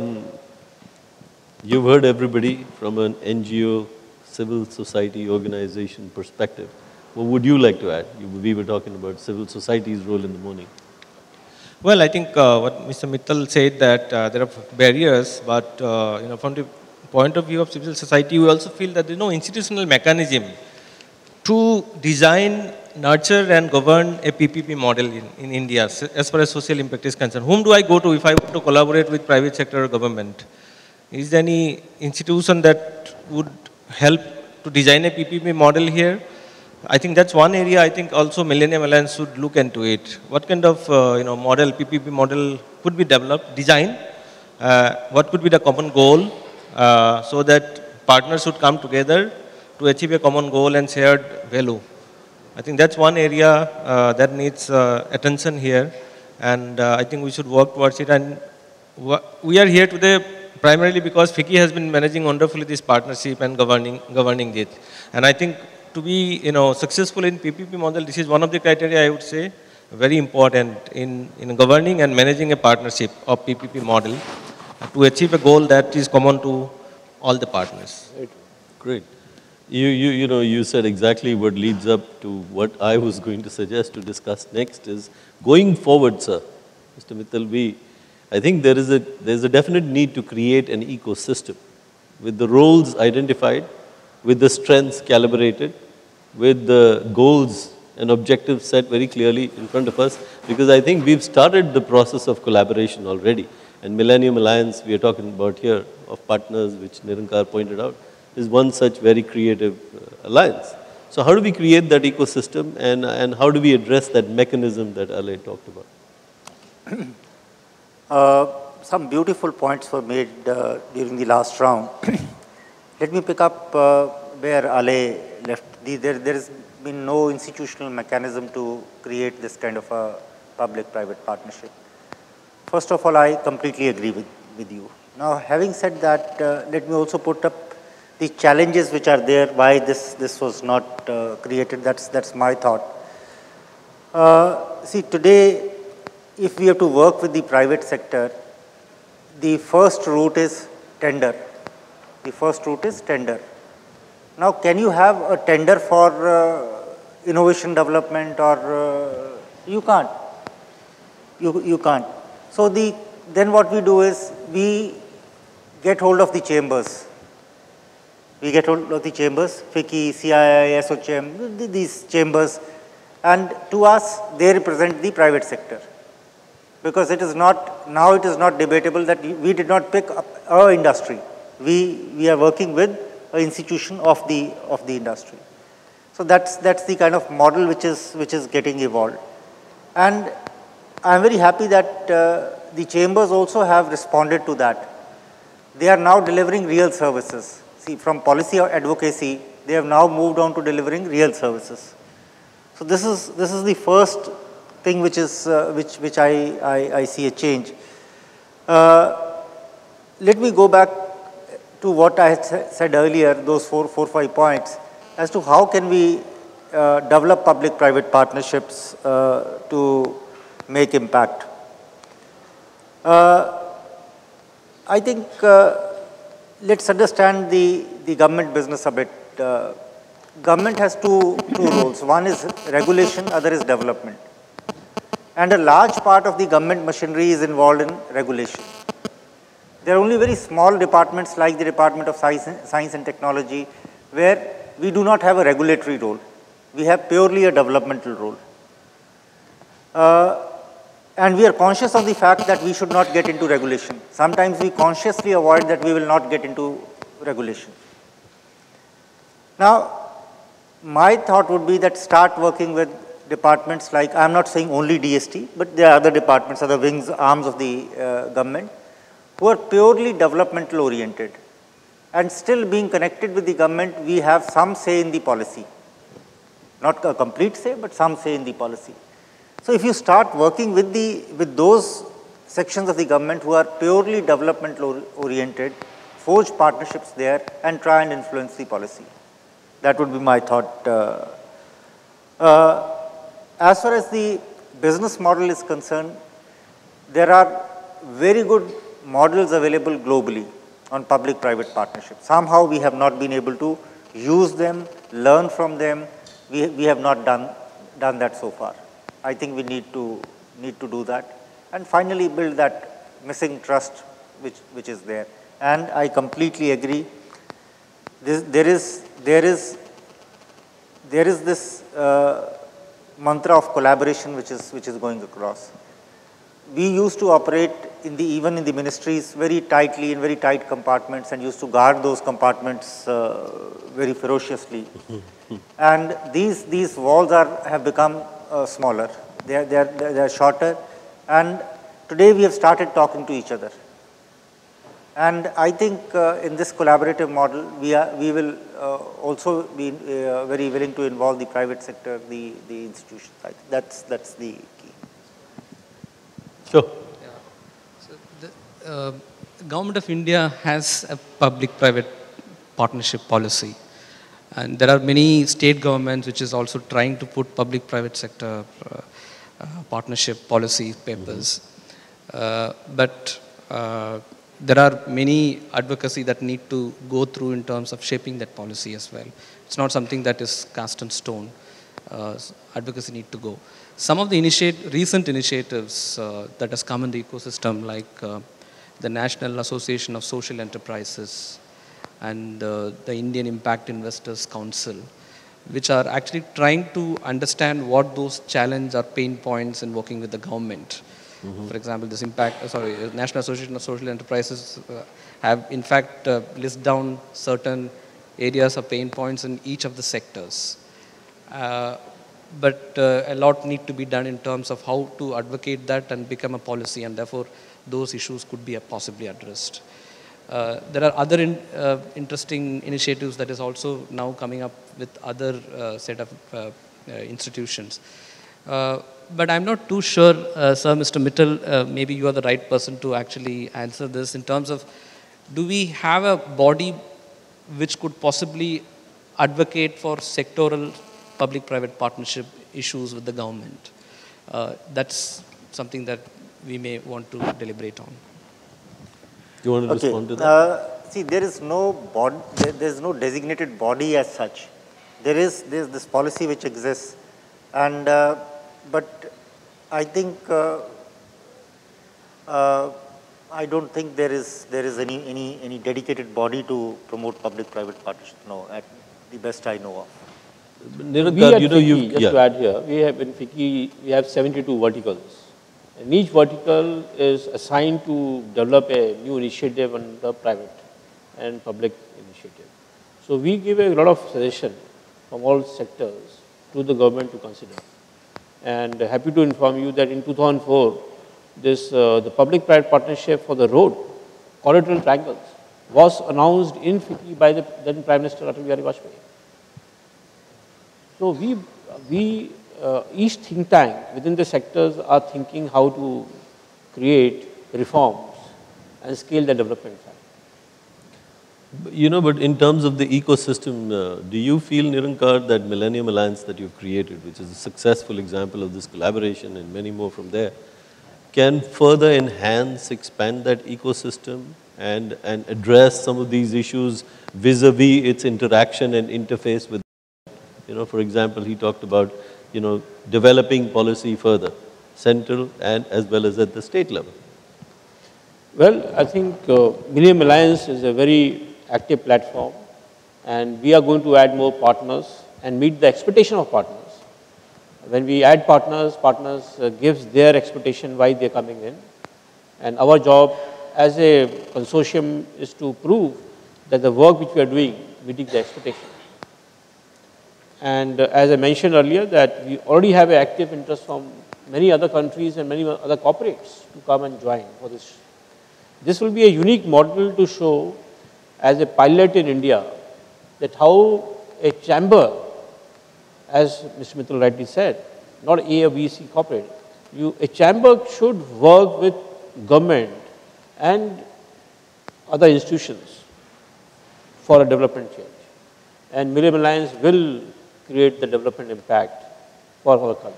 you've heard everybody from an NGO, civil society organization perspective. What would you like to add? We were talking about civil society's role in the morning. Well, I think what Mr. Mittal said, that there are barriers, but from the point of view of civil society, we also feel that there is no institutional mechanism to design, nurture and govern a PPP model in India as far as social impact is concerned. Whom do I go to if I want to collaborate with private sector or government? Is there any institution that would help to design a PPP model here? I think that's one area I think also Millennium Alliance should look into it. What kind of model, PPP model could be developed, designed? What could be the common goal so that partners should come together to achieve a common goal and shared value? I think that's one area that needs attention here, and I think we should work towards it. And we are here today primarily because FICCI has been managing wonderfully this partnership and governing it. And I think to be successful in PPP model, this is one of the criteria I would say very important in governing and managing a partnership of PPP model to achieve a goal that is common to all the partners. Great. You said exactly what leads up to what I was going to suggest to discuss next is going forward, sir. Mr. Mittal, I think there's a definite need to create an ecosystem with the roles identified, with the strengths calibrated, with the goals and objectives set very clearly in front of us, because I think we've started the process of collaboration already. And Millennium Alliance, we are talking about here, of partners, which Nirankar pointed out, is one such very creative alliance. So how do we create that ecosystem, and how do we address that mechanism that Alay talked about? some beautiful points were made during the last round. Let me pick up where Ale left. There has been no institutional mechanism to create this kind of a public-private partnership. First of all, I completely agree with you. Now, having said that, let me also put up the challenges which are there, why this was not created. That's my thought. See, today, if we have to work with the private sector, the first route is tender. The first route is tender. Now, can you have a tender for innovation development or you can't. You can't. So then what we do is we get hold of the chambers. We get hold of the chambers, FICCI, CII, SOCHM, these chambers, and to us they represent the private sector. Because it is not, now it is not debatable that we did not pick up our industry. We are working with an institution of the industry. So that's the kind of model which is getting evolved. And I am very happy that the chambers also have responded to that. They are now delivering real services. See, from policy or advocacy, they have now moved on to delivering real services. So this is the first thing which is which I see a change. Let me go back to what I had said earlier, those four, 5 points, as to how can we develop public-private partnerships to make impact. I think let's understand the government business a bit. Government has two roles. One is regulation, other is development. And a large part of the government machinery is involved in regulation. There are only very small departments like the Department of Science and Technology where we do not have a regulatory role. We have purely a developmental role. And we are conscious of the fact that we should not get into regulation. Sometimes we consciously avoid that we will not get into regulation. Now, my thought would be that start working with departments like, I am not saying only DST, but there are other departments, other wings, arms of the government, who are purely developmental oriented. And still being connected with the government, we have some say in the policy. Not a complete say, but some say in the policy. So if you start working with those sections of the government who are purely developmental oriented, forge partnerships there and try and influence the policy. That would be my thought. As far as the business model is concerned, there are very good models available globally on public-private partnerships. Somehow we have not been able to use them, learn from them. We have not done that so far. I think we need to do that. And finally build that missing trust which is there. And I completely agree. There is this mantra of collaboration which is going across. We used to operate even in the ministries very tightly in very tight compartments and used to guard those compartments very ferociously. And these walls have become smaller. They are shorter. And today we have started talking to each other. And I think in this collaborative model, we will also be very willing to involve the private sector, the institutions. I think that's the key. Sure. Yeah. So the Government of India has a public-private partnership policy. And there are many state governments which is also trying to put public-private sector partnership policy papers. But there are many advocacy that need to go through in terms of shaping that policy as well. It's not something that is cast in stone. Advocacy need to go. Some of the recent initiatives that has come in the ecosystem, like the National Association of Social Enterprises and the Indian Impact Investors Council, which are actually trying to understand what those challenges or pain points in working with the government. For example, this National Association of Social Enterprises have in fact list down certain areas of pain points in each of the sectors. but a lot need to be done in terms of how to advocate that and become a policy, and therefore those issues could be possibly addressed. There are other interesting initiatives that is also now coming up with other set of institutions. But I'm not too sure, sir, Mr. Mittal, maybe you are the right person to actually answer this in terms of, do we have a body which could possibly advocate for sectoral public-private partnership issues with the government? That's something that we may want to deliberate on. You want to respond to that? See, there is no designated body as such. There's this policy which exists, and but I think I don't think there is any dedicated body to promote public-private partnership. No, at the best I know of. Nirankar, just to add here, we have in FICCI, we have 72 verticals. And each vertical is assigned to develop a new initiative on the private and public initiative. So we give a lot of suggestion from all sectors to the government to consider. And happy to inform you that in 2004, the public-private partnership for the road, corridor triangles, was announced in FICCI by the then Prime Minister Atal Bihari Vajpayee. So each think tank within the sectors are thinking how to create reforms and scale the development. You know, but in terms of the ecosystem, do you feel, Nirankar, that Millennium Alliance that you've created, which is a successful example of this collaboration and many more from there, can further enhance, expand that ecosystem and address some of these issues vis-a-vis its interaction and interface with, you know, for example, he talked about, you know, developing policy further, central and as well as at the state level? Well, I think Millennium Alliance is a very active platform, and we are going to add more partners and meet the expectation of partners. When we add partners, gives their expectation why they are coming in. And our job as a consortium is to prove that the work which we are doing meeting the expectation. And as I mentioned earlier, that we already have an active interest from many other countries and many other corporates to come and join for this. This will be a unique model to show as a pilot in India that how a chamber, as Mr. Mittal rightly said, not A or B, C corporate, a chamber should work with government and other institutions for a development change. And Millennium Alliance will create the development impact for our country.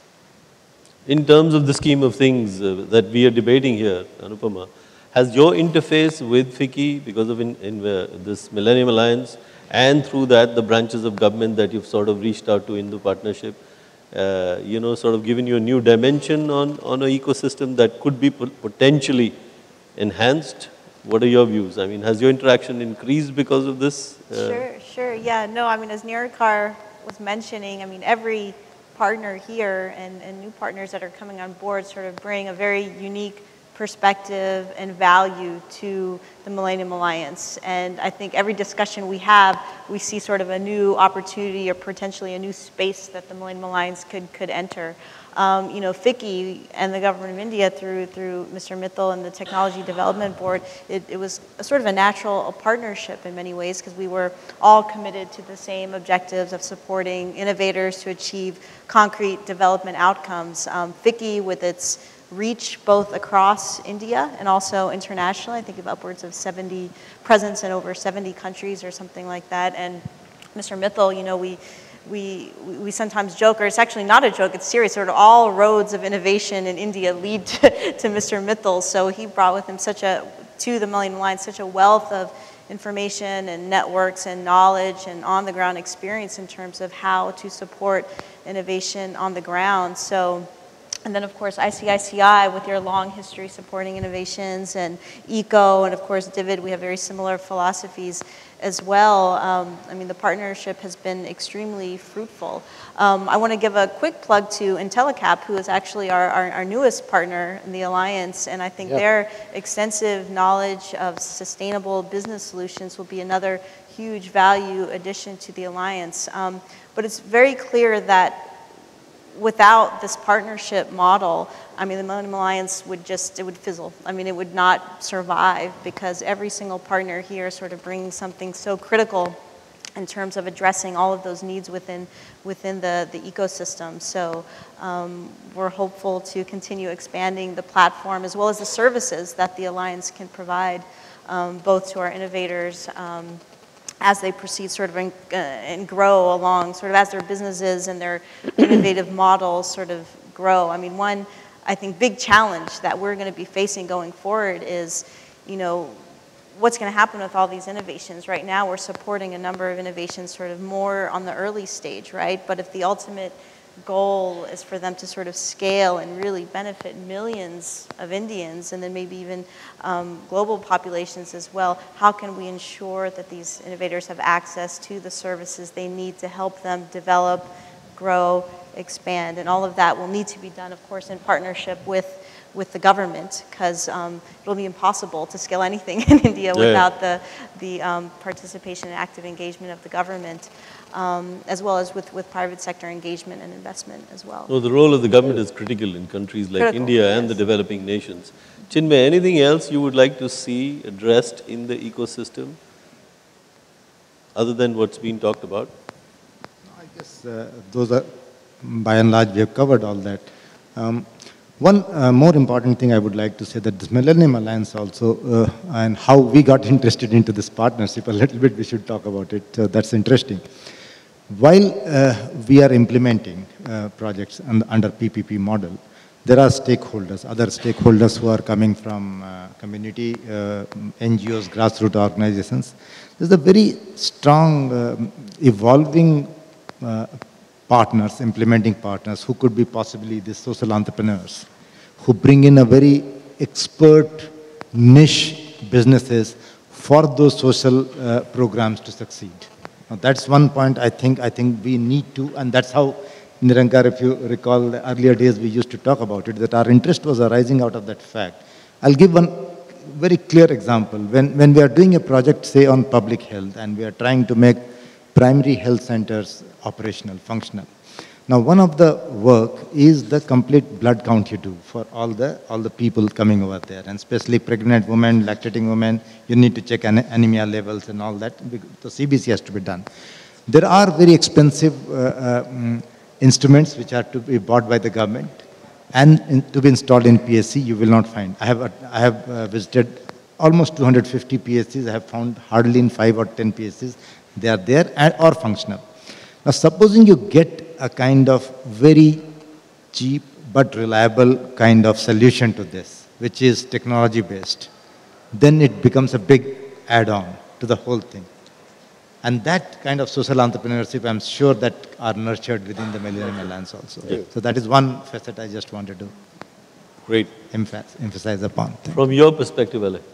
In terms of the scheme of things that we are debating here, Anupama, has your interface with FICCI, because of this Millennium Alliance, and through that the branches of government that you've sort of reached out to in the partnership, you know, sort of given you a new dimension on an ecosystem that could be potentially enhanced? What are your views? I mean, has your interaction increased because of this? Sure. Yeah, no, I mean, as Nirankar was mentioning, I mean, every partner here and new partners that are coming on board sort of bring a very unique perspective and value to the Millennium Alliance. And I think every discussion we have, we see sort of a new opportunity or potentially a new space that the Millennium Alliance could enter. You know, FICCI and the government of India through Mr. Mittal and the Technology Development Board, it was a sort of a natural partnership in many ways because we were all committed to the same objectives of supporting innovators to achieve concrete development outcomes. FICCI with its reach both across India and also internationally, I think of upwards of 70 presence in over 70 countries or something like that. And Mr. Mittal, you know, we sometimes joke, or it's actually not a joke, it's serious, sort of all roads of innovation in India lead to Mr. Mittal. So he brought with him to the Millennium Alliance, such a wealth of information and networks and knowledge and on-the-ground experience in terms of how to support innovation on the ground. So, and then of course ICICI with your long history supporting innovations, and ECO, and of course DIVID, we have very similar philosophies as well. I mean, the partnership has been extremely fruitful. I want to give a quick plug to IntelliCap, who is actually our newest partner in the Alliance, and I think their extensive knowledge of sustainable business solutions will be another huge value addition to the Alliance. But it's very clear that without this partnership model, I mean, the Millennium Alliance would it would fizzle. I mean, it would not survive because every single partner here sort of brings something so critical in terms of addressing all of those needs within the ecosystem. So we're hopeful to continue expanding the platform as well as the services that the Alliance can provide both to our innovators as they proceed sort of and grow along, sort of as their businesses and their innovative models sort of grow. I mean, one, I think, big challenge that we're going to be facing going forward is, you know, what's going to happen with all these innovations. Right now, we're supporting a number of innovations sort of more on the early stage, right? But if the ultimate goal is for them to sort of scale and really benefit millions of Indians and then maybe even global populations as well, how can we ensure that these innovators have access to the services they need to help them develop, grow, expand? And all of that will need to be done, of course, in partnership with the government, because it'll be impossible to scale anything in India without the participation and active engagement of the government, as well as with private sector engagement and investment as well. So the role of the government is critical in countries like India and the developing nations. Chinmay, anything else you would like to see addressed in the ecosystem other than what's been talked about? I guess those are, by and large, we have covered all that. One more important thing I would like to say that this Millennium Alliance also, and how we got interested into this partnership, a little bit we should talk about it. That's interesting. While we are implementing projects under PPP model, there are stakeholders, other stakeholders who are coming from community, NGOs, grassroots organizations. There's a very strong, evolving partners, implementing partners, who could be possibly the social entrepreneurs, who bring in a very expert niche businesses for those social programs to succeed. Now, that's one point I think we need to, and that's how, Nirankar, if you recall the earlier days we used to talk about it, that our interest was arising out of that fact. I'll give one very clear example. When we are doing a project, say on public health, and we are trying to make primary health centers operational, functional. Now, one of the work is the complete blood count you do for all the people coming over there, and especially pregnant women, lactating women. You need to check anemia levels and all that. The CBC has to be done. There are very expensive instruments which are to be bought by the government and to be installed in PSC. You will not find. I have visited almost 250 PSCs. I have found hardly in 5 or 10 PSCs they are there or functional. Now, supposing you get a kind of very cheap but reliable kind of solution to this, which is technology based, then it becomes a big add-on to the whole thing. And that kind of social entrepreneurship, I'm sure that are nurtured within the Millennium Alliance also. Yeah. So that is one facet I just wanted to emphasize upon. From your perspective, Ale.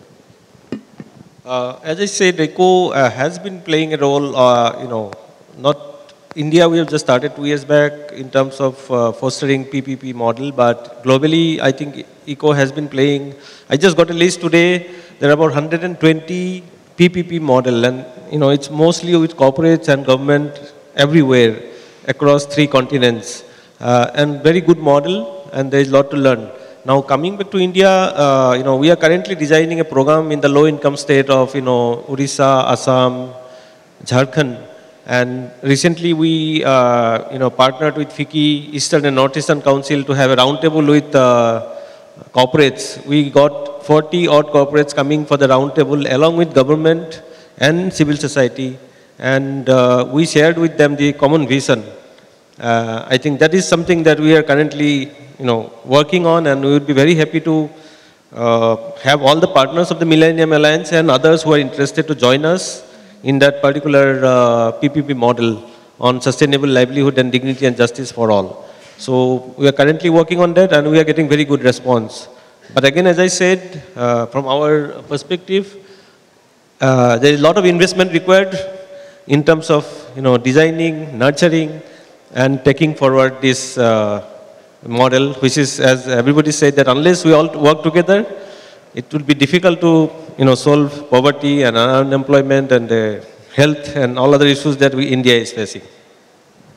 As I said, ECO has been playing a role, not India, we have just started 2 years back in terms of fostering PPP model, but globally, I think ECO has been playing. I just got a list today. There are about 120 PPP model, and it's mostly with corporates and government everywhere across 3 continents, and very good model, and there is a lot to learn. Now, coming back to India, we are currently designing a program in the low-income state of, Orissa, Assam, Jharkhand. And recently we, partnered with FICCI, Eastern and Northeastern Council to have a roundtable with corporates. We got 40 odd corporates coming for the roundtable along with government and civil society. And we shared with them the common vision. I think that is something that we are currently, working on, and we would be very happy to have all the partners of the Millennium Alliance and others who are interested to join us in that particular PPP model on sustainable livelihood and dignity and justice for all. So we are currently working on that, and we are getting very good response. But again, as I said, from our perspective, there is a lot of investment required in terms of designing, nurturing, and taking forward this model, which is, as everybody said, that unless we all work together, it will be difficult to solve poverty and unemployment and health and all other issues that India is facing.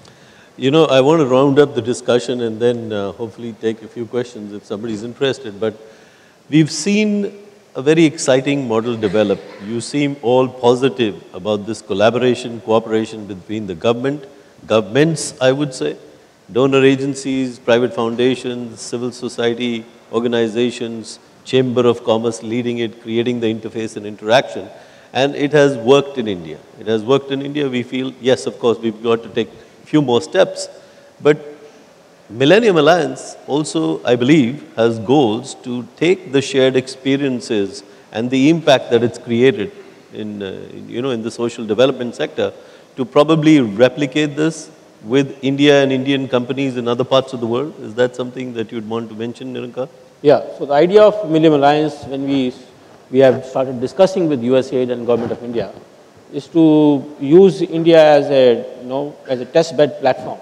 You know, I want to round up the discussion and then hopefully take a few questions if somebody's interested. But we've seen a very exciting model develop. You seem all positive about this collaboration, cooperation between the governments, I would say, donor agencies, private foundations, civil society organizations, Chamber of Commerce leading it, creating the interface and interaction. And it has worked in India. It has worked in India. We feel, yes, of course, we've got to take a few more steps. But Millennium Alliance also, I believe, has goals to take the shared experiences and the impact that it's created in the social development sector to probably replicate this with India and Indian companies in other parts of the world. Is that something that you'd want to mention, Nirankar? Yeah, so the idea of Millennium Alliance, when we have started discussing with USAID and Government of India, is to use India as a test bed platform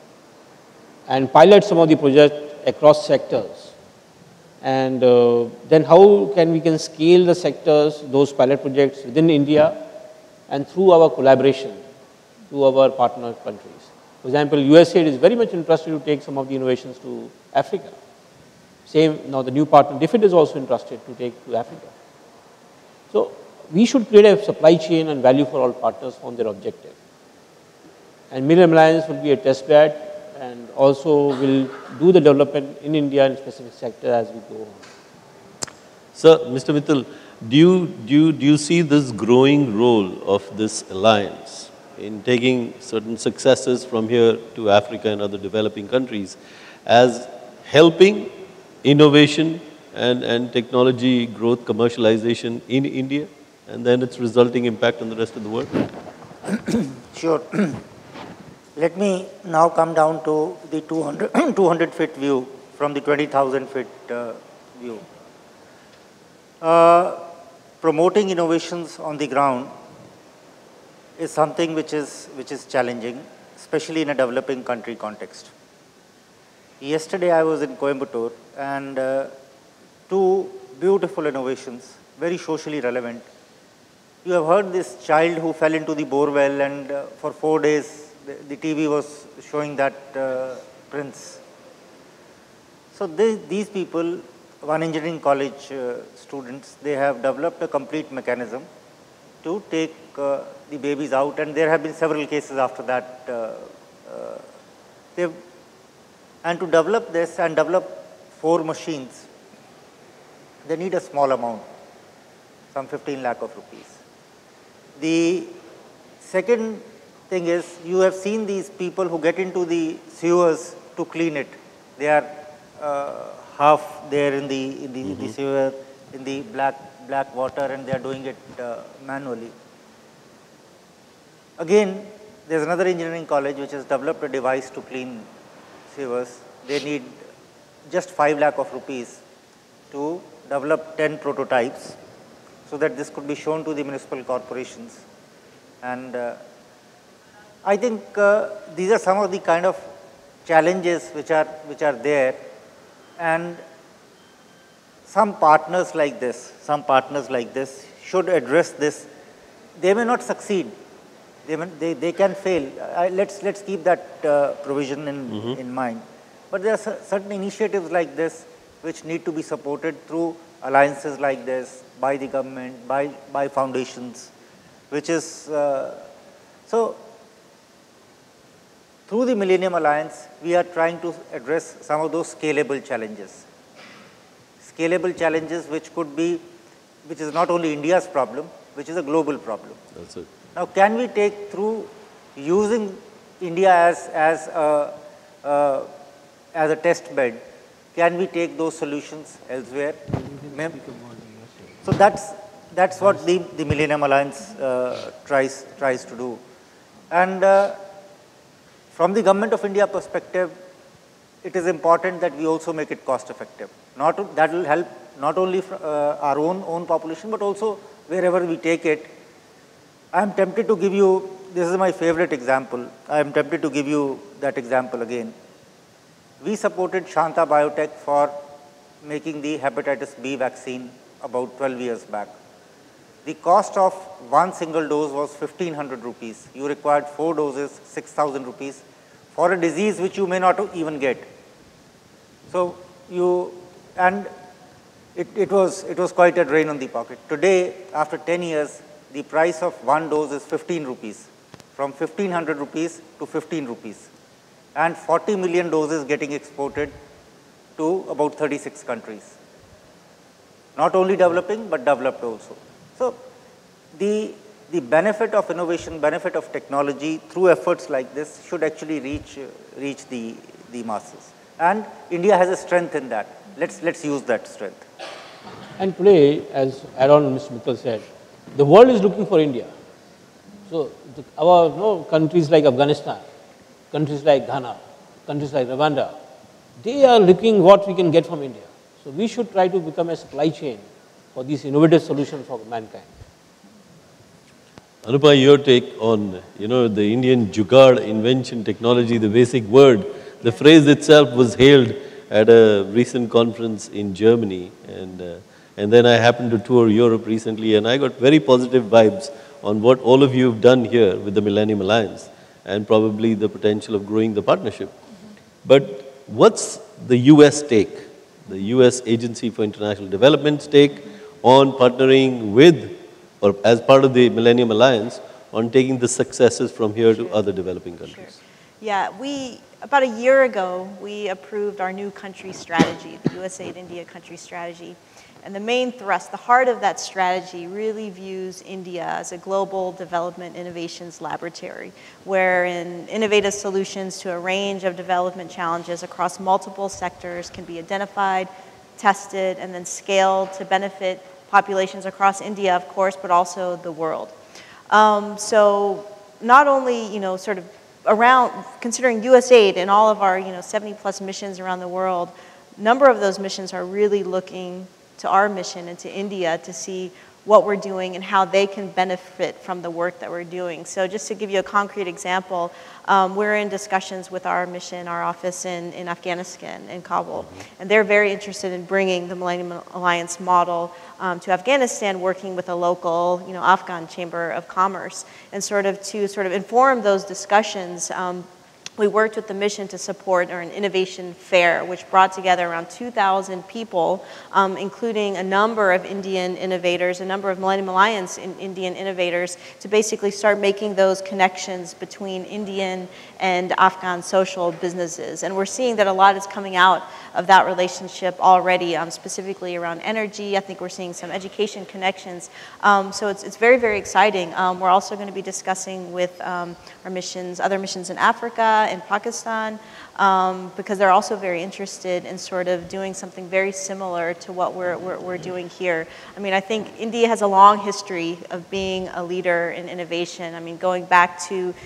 and pilot some of the projects across sectors. And then how we can scale the sectors, those pilot projects within India and through our collaboration to our partner countries. For example, USAID is very much interested to take some of the innovations to Africa. Same, now the new partner, DFID, is also interested to take to Africa. So we should create a supply chain and value for all partners on their objective. And Millennium Alliance will be a test bed and also will do the development in India in specific sector as we go on. Sir, Mr. Mittal, do you see this growing role of this alliance in taking certain successes from here to Africa and other developing countries as helping innovation and technology growth, commercialization in India, and then its resulting impact on the rest of the world? Sure. Let me now come down to the 200 feet view from the 20,000 feet view. Promoting innovations on the ground is something which is challenging, especially in a developing country context. Yesterday I was in Coimbatore and two beautiful innovations, very socially relevant. You have heard this child who fell into the bore well and for 4 days the TV was showing that prints. So these people, one engineering college students, they have developed a complete mechanism to take the babies out, and there have been several cases after that. And to develop this and develop 4 machines, they need a small amount, some 15 lakh of rupees. The second thing is, you have seen these people who get into the sewers to clean it. They are half there in the sewer, in the black water, and they are doing it manually. Again, there's another engineering college which has developed a device to clean sewers. They need just 5 lakh of rupees to develop 10 prototypes so that this could be shown to the municipal corporations. And I think these are some of the kind of challenges which are there, and some partners like this should address this. They may not succeed. They can fail. Let's keep that provision in mind. But there are certain initiatives like this which need to be supported through alliances like this, by the government, by foundations, which is so. Through the Millennium Alliance, we are trying to address some of those scalable challenges. Scalable challenges which is not only India's problem, which is a global problem. That's it. Now, can we take through using India as a test bed, can we take those solutions elsewhere? So that's what the Millennium Alliance tries to do. And from the Government of India perspective, it is important that we also make it cost effective. That will help not only our own population, but also wherever we take it. I am tempted to give you, this is my favorite example, I am tempted to give you that example again. We supported Shanta Biotech for making the hepatitis B vaccine about 12 years back. The cost of one single dose was 1,500 rupees. You required 4 doses, 6,000 rupees. for a disease which you may not even get. So and it was quite a drain on the pocket. Today, after 10 years, the price of one dose is 15 rupees, from 1500 rupees to 15 rupees, and 40 million doses getting exported to about 36 countries. Not only developing, but developed also. So the benefit of innovation, benefit of technology through efforts like this should actually reach the masses. And India has a strength in that. Let's use that strength. And today, as add-on Mr. Mittal said, the world is looking for India. So our countries like Afghanistan, countries like Ghana, countries like Rwanda, they are looking what we can get from India. So we should try to become a supply chain for these innovative solutions for mankind. Anupa, your take on, the Indian jugaad invention technology, the basic word, the phrase itself was hailed at a recent conference in Germany, and then I happened to tour Europe recently, and I got very positive vibes on what all of you have done here with the Millennium Alliance, and probably the potential of growing the partnership. But what's the US take, the US Agency for International Development's take on partnering with, or as part of the Millennium Alliance, on taking the successes from here to other developing countries? Yeah, about a year ago, we approved our new country strategy, the USAID India country strategy. And the main thrust, the heart of that strategy really views India as a global development innovations laboratory, wherein innovative solutions to a range of development challenges across multiple sectors can be identified, tested, and then scaled to benefit populations across India, of course, but also the world. So not only, sort of around, considering USAID and all of our, 70 plus missions around the world, a number of those missions are really looking to our mission and to India to see what we're doing and how they can benefit from the work that we're doing. So just to give you a concrete example, we're in discussions with our mission, our office in Afghanistan, in Kabul, and they're very interested in bringing the Millennium Alliance model to Afghanistan, working with a local, Afghan Chamber of Commerce, and to inform those discussions. We worked with the mission to support an innovation fair, which brought together around 2,000 people, including a number of Indian innovators, a number of Millennium Alliance Indian innovators, to basically start making those connections between Indian and Afghan social businesses. And we're seeing that a lot is coming out of that relationship already, specifically around energy. I think we're seeing some education connections. So it's very, very exciting. We're also going to be discussing with our missions, other missions in Africa, in Pakistan, because they're also very interested in sort of doing something very similar to what we're doing here. I mean, I think India has a long history of being a leader in innovation. I mean, going back to,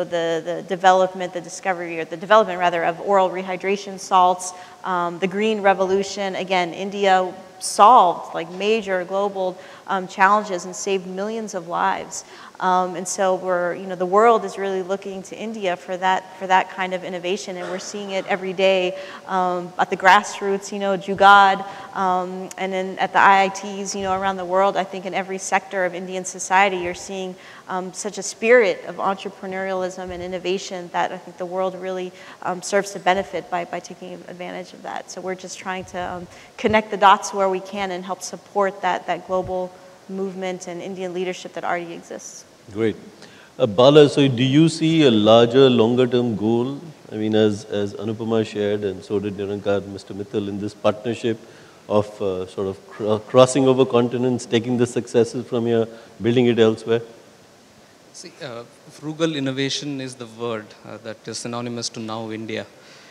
the development, the discovery, or the development rather, of oral rehydration salts, the green revolution. Again, India solved like major global challenges and saved millions of lives. And so the world is really looking to India for that kind of innovation, and we're seeing it every day at the grassroots, jugaad, and then at the IITs, around the world. I think in every sector of Indian society, you're seeing such a spirit of entrepreneurialism and innovation that I think the world really serves to benefit by taking advantage of that. So we're just trying to connect the dots where we can and help support that global movement and Indian leadership that already exists. Great. Bala, so do you see a larger, longer-term goal? I mean, as Anupama shared, and so did Nirankar and Mr. Mittal, in this partnership of sort of crossing over continents, taking the successes from here, building it elsewhere? See, frugal innovation is the word that is synonymous to now India.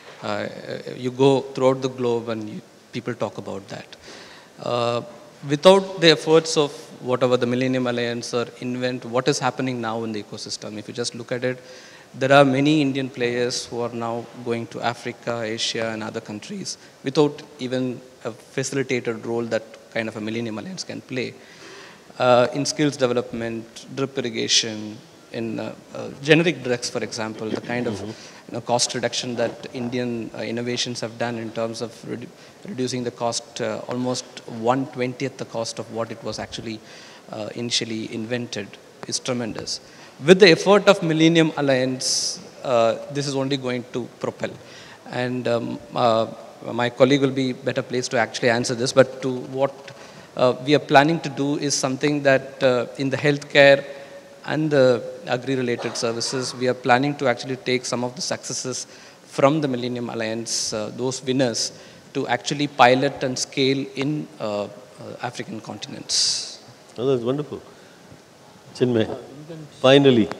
You go throughout the globe and people talk about that. Without the efforts of whatever the Millennium Alliance or invent, what is happening now in the ecosystem? If you just look at it, there are many Indian players who are now going to Africa, Asia, and other countries without even a facilitated role that kind of a Millennium Alliance can play. In skills development, drip irrigation, in generic drugs, for example, the kind of cost reduction that Indian innovations have done in terms of reducing the cost almost 1/20th the cost of what it was actually initially invented is tremendous. With the effort of Millennium Alliance, this is only going to propel. And my colleague will be better placed to actually answer this, but to what we are planning to do is something that in the healthcare and the agri-related services, we are planning to actually take some of the successes from the Millennium Alliance, those winners, to actually pilot and scale in African continents. Oh, that's wonderful. Chinmay, finally,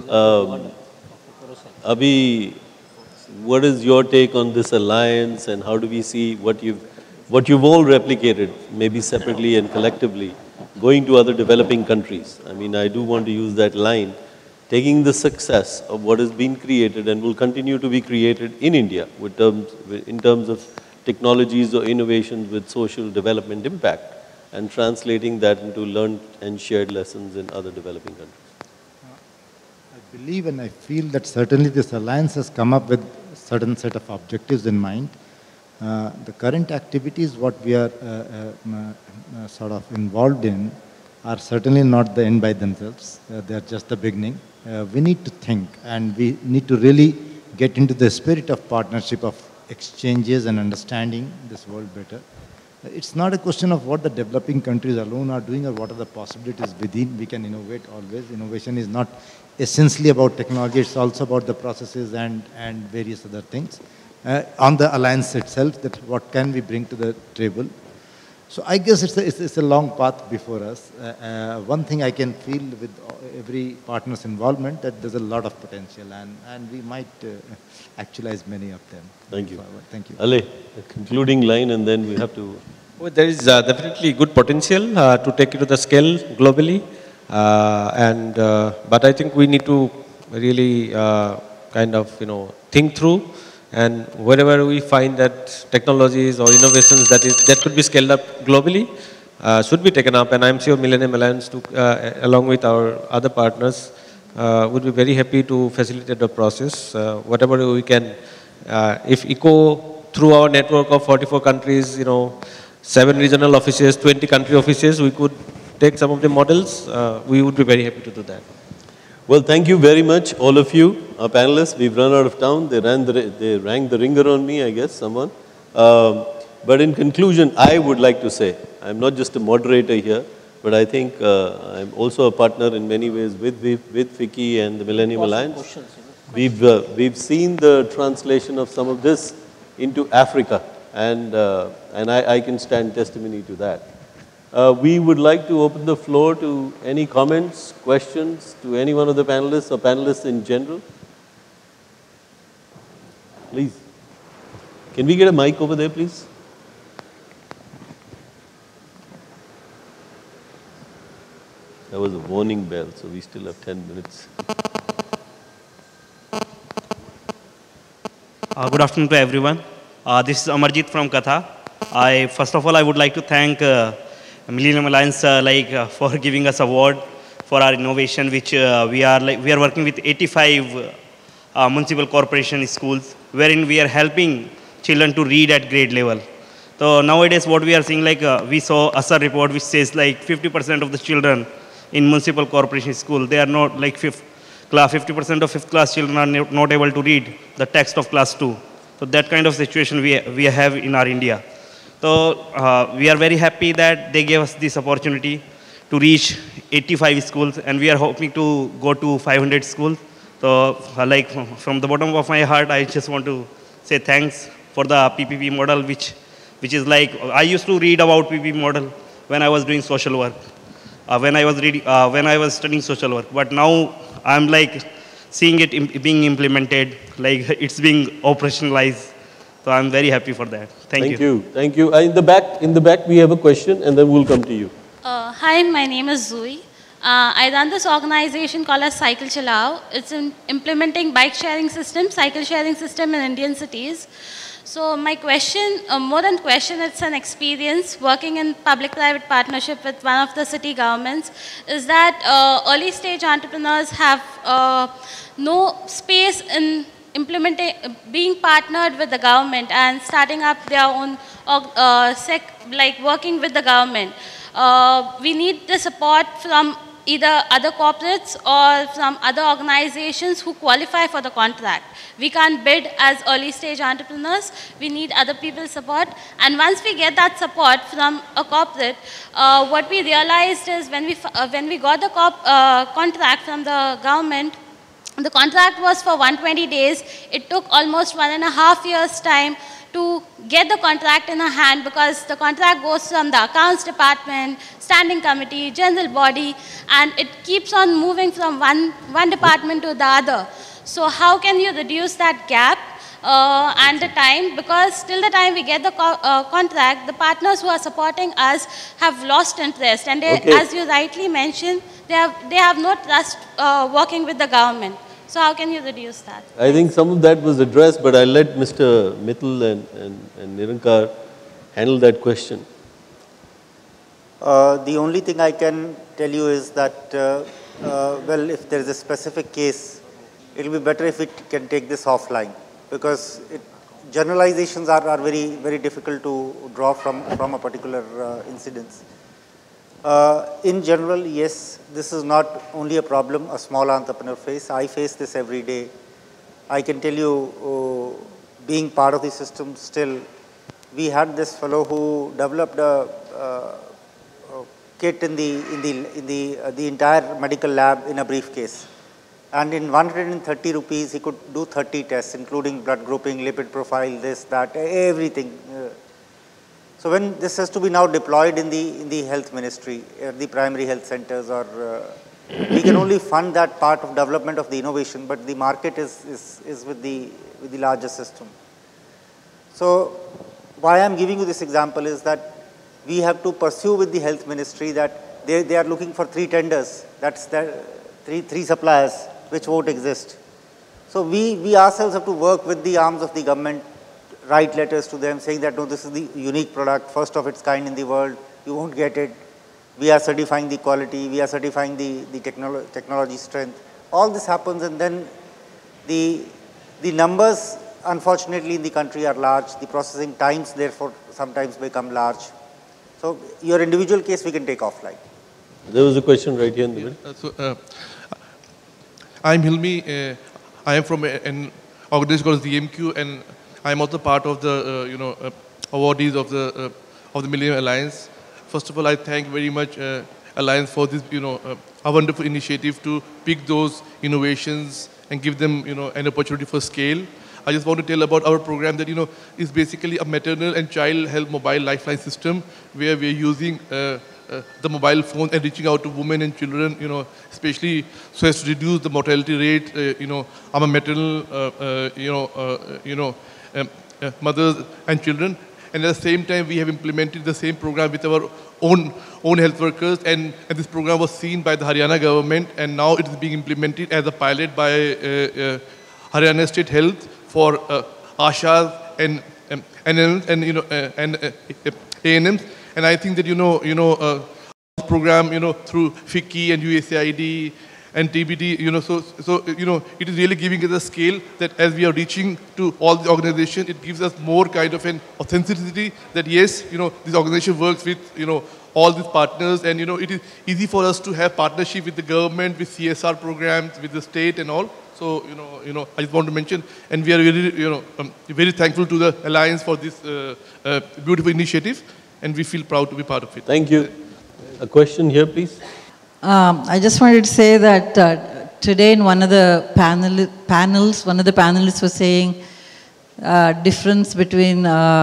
Abhi, what is your take on this alliance, and how do we see what you've all replicated, maybe separately and collectively, going to other developing countries? I mean, I do want to use that line, taking the success of what has been created and will continue to be created in India in terms of technologies or innovations with social development impact, and translating that into learned and shared lessons in other developing countries. I believe and I feel that certainly this alliance has come up with a certain set of objectives in mind. The current activities, what we are sort of involved in, are certainly not the end by themselves. They are just the beginning. We need to think, and we need to really get into the spirit of partnership, of exchanges and understanding this world better. It's not a question of what the developing countries alone are doing or what are the possibilities within. We can innovate always. Innovation is not essentially about technology. It's also about the processes and various other things. On the alliance itself, that what can we bring to the table. So I guess it's a long path before us. One thing I can feel with every partner's involvement, that there's a lot of potential, and we might actualize many of them. Thank you. Thank you. Ale, a concluding line, and then we have to... Well, there is definitely good potential to take it to the scale globally. But I think we need to really kind of, think through, and wherever we find that technologies or innovations that could be scaled up globally should be taken up. And I'm sure Millennium Alliance, along with our other partners, would be very happy to facilitate the process. Whatever we can, if ECO, through our network of 44 countries, 7 regional offices, 20 country offices, we could take some of the models, we would be very happy to do that. Well, thank you very much, all of you, our panelists. We've run out of time. They rang the ringer on me, I guess, someone. But in conclusion, I would like to say, I'm not just a moderator here, but I think I'm also a partner in many ways with FICCI and the Millennium Alliance. We've seen the translation of some of this into Africa, and I can stand testimony to that. We would like to open the floor to any comments, questions to any one of the panelists or panelists in general. Please. Can we get a mic over there, please? That was a warning bell, so we still have 10 minutes. Good afternoon to everyone. This is Amarjit from Katha. First of all, I would like to thank Millennium Alliance for giving us award for our innovation, which we are working with 85 municipal corporation schools, wherein we are helping children to read at grade level. So nowadays, what we are seeing, we saw ASAR report, which says 50% of the children in municipal corporation school, they are not 50% of fifth class children are not able to read the text of class 2. So that kind of situation we have in our India. So we are very happy that they gave us this opportunity to reach 85 schools, and we are hoping to go to 500 schools. So from the bottom of my heart, I just want to say thanks for the PPP model, which is I used to read about PPP model when I was doing social work, when I was studying social work. But now I'm seeing it being implemented, it's being operationalized. So I'm very happy for that. Thank you. Thank you. In the back, we have a question, and then we'll come to you. Hi, my name is Zui. I run this organization called as Cycle Chalao. It's implementing bike sharing system, cycle sharing system in Indian cities. So my question, more than question, it's an experience working in public-private partnership with one of the city governments, is that early stage entrepreneurs have no space in being partnered with the government and starting up their own, working with the government. We need the support from either other corporates or from other organizations who qualify for the contract. We can't bid as early stage entrepreneurs. We need other people's support. And once we get that support from a corporate, what we realized is when we got the contract from the government, the contract was for 120 days. It took almost 1.5 years' time to get the contract in a hand, because the contract goes from the accounts department, standing committee, general body, and it keeps on moving from one department to the other. So how can you reduce that gap and the time? Because till the time we get the contract, the partners who are supporting us have lost interest, and they, as you rightly mentioned, they have no trust working with the government. So how can you reduce that? I think some of that was addressed, but I'll let Mr. Mittal and Nirankar handle that question. The only thing I can tell you is that, well, if there is a specific case, it will be better if we can take this offline, because generalizations are very, very difficult to draw from a particular incidence. In general, yes, this is not only a problem a small entrepreneur face. I face this every day. I can tell you, being part of the system still, we had this fellow who developed a kit in the entire medical lab in a briefcase. And in 130 rupees, he could do 30 tests, including blood grouping, lipid profile, this, that, everything. So when this has to be now deployed in the health ministry, the primary health centers, or we can only fund that part of development of the innovation, but the market is with the larger system. So why I'm giving you this example is that we have to pursue with the health ministry that they are looking for 3 tenders. That's three suppliers which won't exist. So we ourselves have to work with the arms of the government, write letters to them saying that, no, this is the unique product, first of its kind in the world, you won't get it. We are certifying the quality, we are certifying the technology strength. All this happens, and then the numbers, unfortunately, in the country are large. The processing times, therefore, sometimes become large. So your individual case we can take offline. There was a question right here in the middle. I'm Hilmi. I am from an organization called ZMQ, and I'm also part of the awardees of the Millennium Alliance. First of all, I thank very much Alliance for this a wonderful initiative to pick those innovations and give them an opportunity for scale. I just want to tell about our program that is basically a maternal and child health mobile lifeline system where we're using the mobile phone and reaching out to women and children, especially so as to reduce the mortality rate, among maternal, mothers and children. And at the same time, we have implemented the same program with our own health workers, and this program was seen by the Haryana government, and now it is being implemented as a pilot by Haryana State Health for ASHAs and ANMs. And I think that this program through FICCI and USAID and TBD, it is really giving us a scale that as we are reaching to all the organizations, it gives us more kind of an authenticity that yes, this organization works with all these partners, and it is easy for us to have partnership with the government, with CSR programs, with the state and all. So I just want to mention, and we are really very thankful to the Alliance for this beautiful initiative, and we feel proud to be part of it. Thank you. A question here, please. I just wanted to say that today in one of the panels, one of the panelists was saying difference between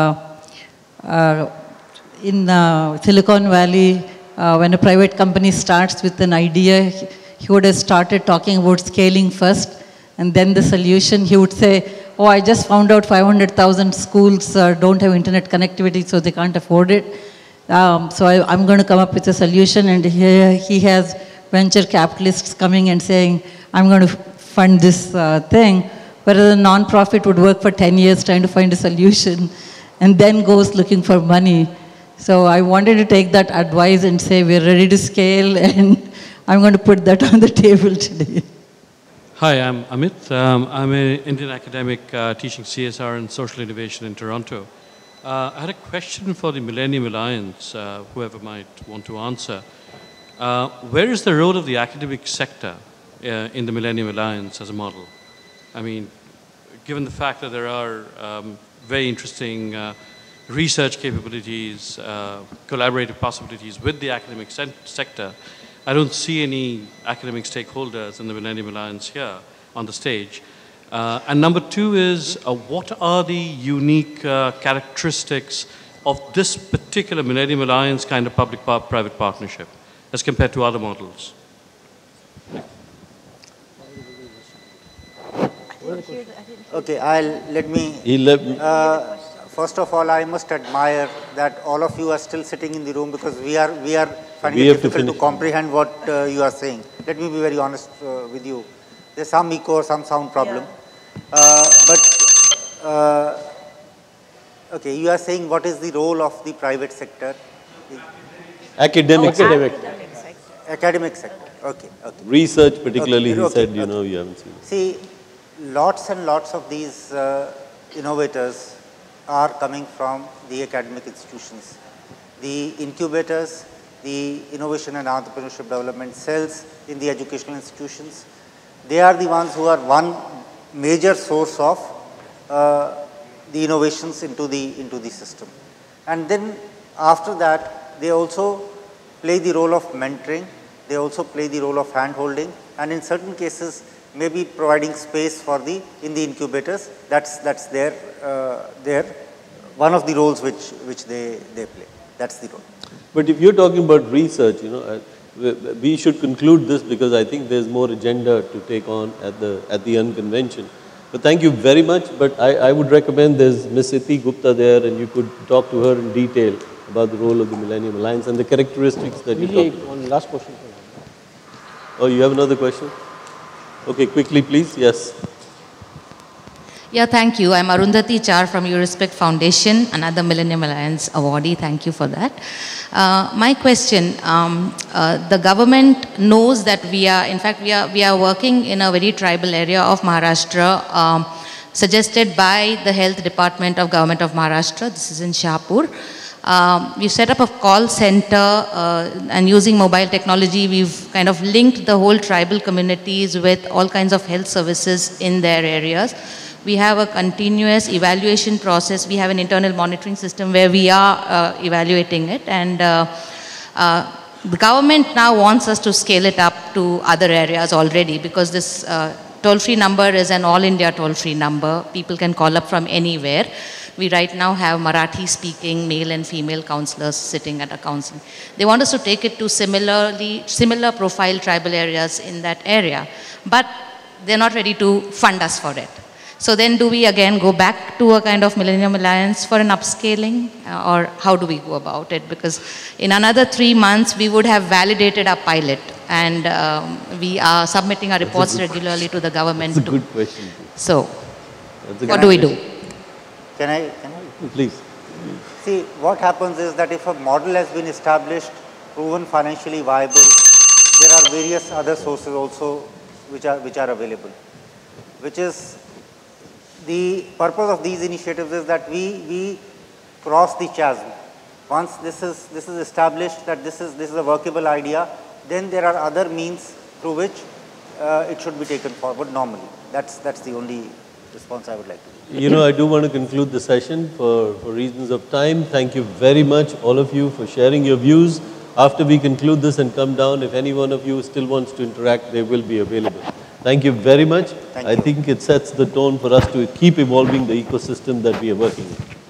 in Silicon Valley, when a private company starts with an idea, he would have started talking about scaling first, and then the solution, he would say, oh, I just found out 500,000 schools don't have internet connectivity, so they can't afford it. So I'm going to come up with a solution, and here he has venture capitalists coming and saying, I'm going to fund this thing, whereas a non-profit would work for 10 years trying to find a solution and then goes looking for money. So I wanted to take that advice and say we're ready to scale, and I'm going to put that on the table today. Hi, I'm Amit. I'm an Indian academic teaching CSR and social innovation in Toronto. I had a question for the Millennium Alliance, whoever might want to answer. Where is the role of the academic sector in the Millennium Alliance as a model? I mean, given the fact that there are very interesting research capabilities, collaborative possibilities with the academic sector, I don't see any academic stakeholders in the Millennium Alliance here on the stage. And number two is, what are the unique characteristics of this particular Millennium Alliance kind of public-private partnership as compared to other models? Okay, let me, first of all, I must admire that all of you are still sitting in the room, because we are finding it difficult to comprehend what you are saying. Let me be very honest with you. There's some echo or some sound problem. Okay, you are saying what is the role of the private sector? Academic sector. Academic sector, okay. Research particularly, he said, you know, you haven't seen it. See, lots and lots of these innovators are coming from the academic institutions. The incubators, the innovation and entrepreneurship development cells in the educational institutions, they are the ones who are one major source of the innovations into the system. And then after that, they also play the role of mentoring, they also play the role of hand-holding, and in certain cases, maybe providing space for in the incubators. That's their one of the roles which they play. That's the role. But if you're talking about research, you know, we should conclude this, because I think there's more agenda to take on at the unconvention. But thank you very much. But I would recommend there's Ms. Iti Gupta there, and you could talk to her in detail about the role of the Millennium Alliance and the characteristics that you talked about. One last question. Oh, you have another question? Okay, quickly, please. Yes. Yeah, thank you. I'm Arundhati Char from Eurespect Foundation, another Millennium Alliance awardee. Thank you for that. My question, the government knows that we are working in a very tribal area of Maharashtra, suggested by the Health Department of Government of Maharashtra. This is in Shahpur. We set up a call center and using mobile technology, we've kind of linked the whole tribal communities with all kinds of health services in their areas. We have a continuous evaluation process. We have an internal monitoring system where we are evaluating it, and the government now wants us to scale it up to other areas already, because this toll-free number is an all-India toll-free number. People can call up from anywhere. We right now have Marathi-speaking male and female counselors sitting at a counseling. They want us to take it to similar profile tribal areas in that area, but they're not ready to fund us for it. So then do we again go back to a kind of Millennium Alliance for an upscaling, or how do we go about it? Because in another 3 months, we would have validated our pilot, and we are submitting our reports regularly to the government. That's a good question. So, what do we do? Can I? Please. See, what happens is that if a model has been established, proven financially viable, there are various other sources also which are available, which is the purpose of these initiatives is that we cross the chasm. Once this is established that this is a workable idea, then there are other means through which it should be taken forward normally. That's the only response I would like to give. You know, I do want to conclude the session for reasons of time. Thank you very much, all of you, for sharing your views. After we conclude this and come down, if any one of you still wants to interact, they will be available. Thank you very much. I think it sets the tone for us to keep evolving the ecosystem that we are working in.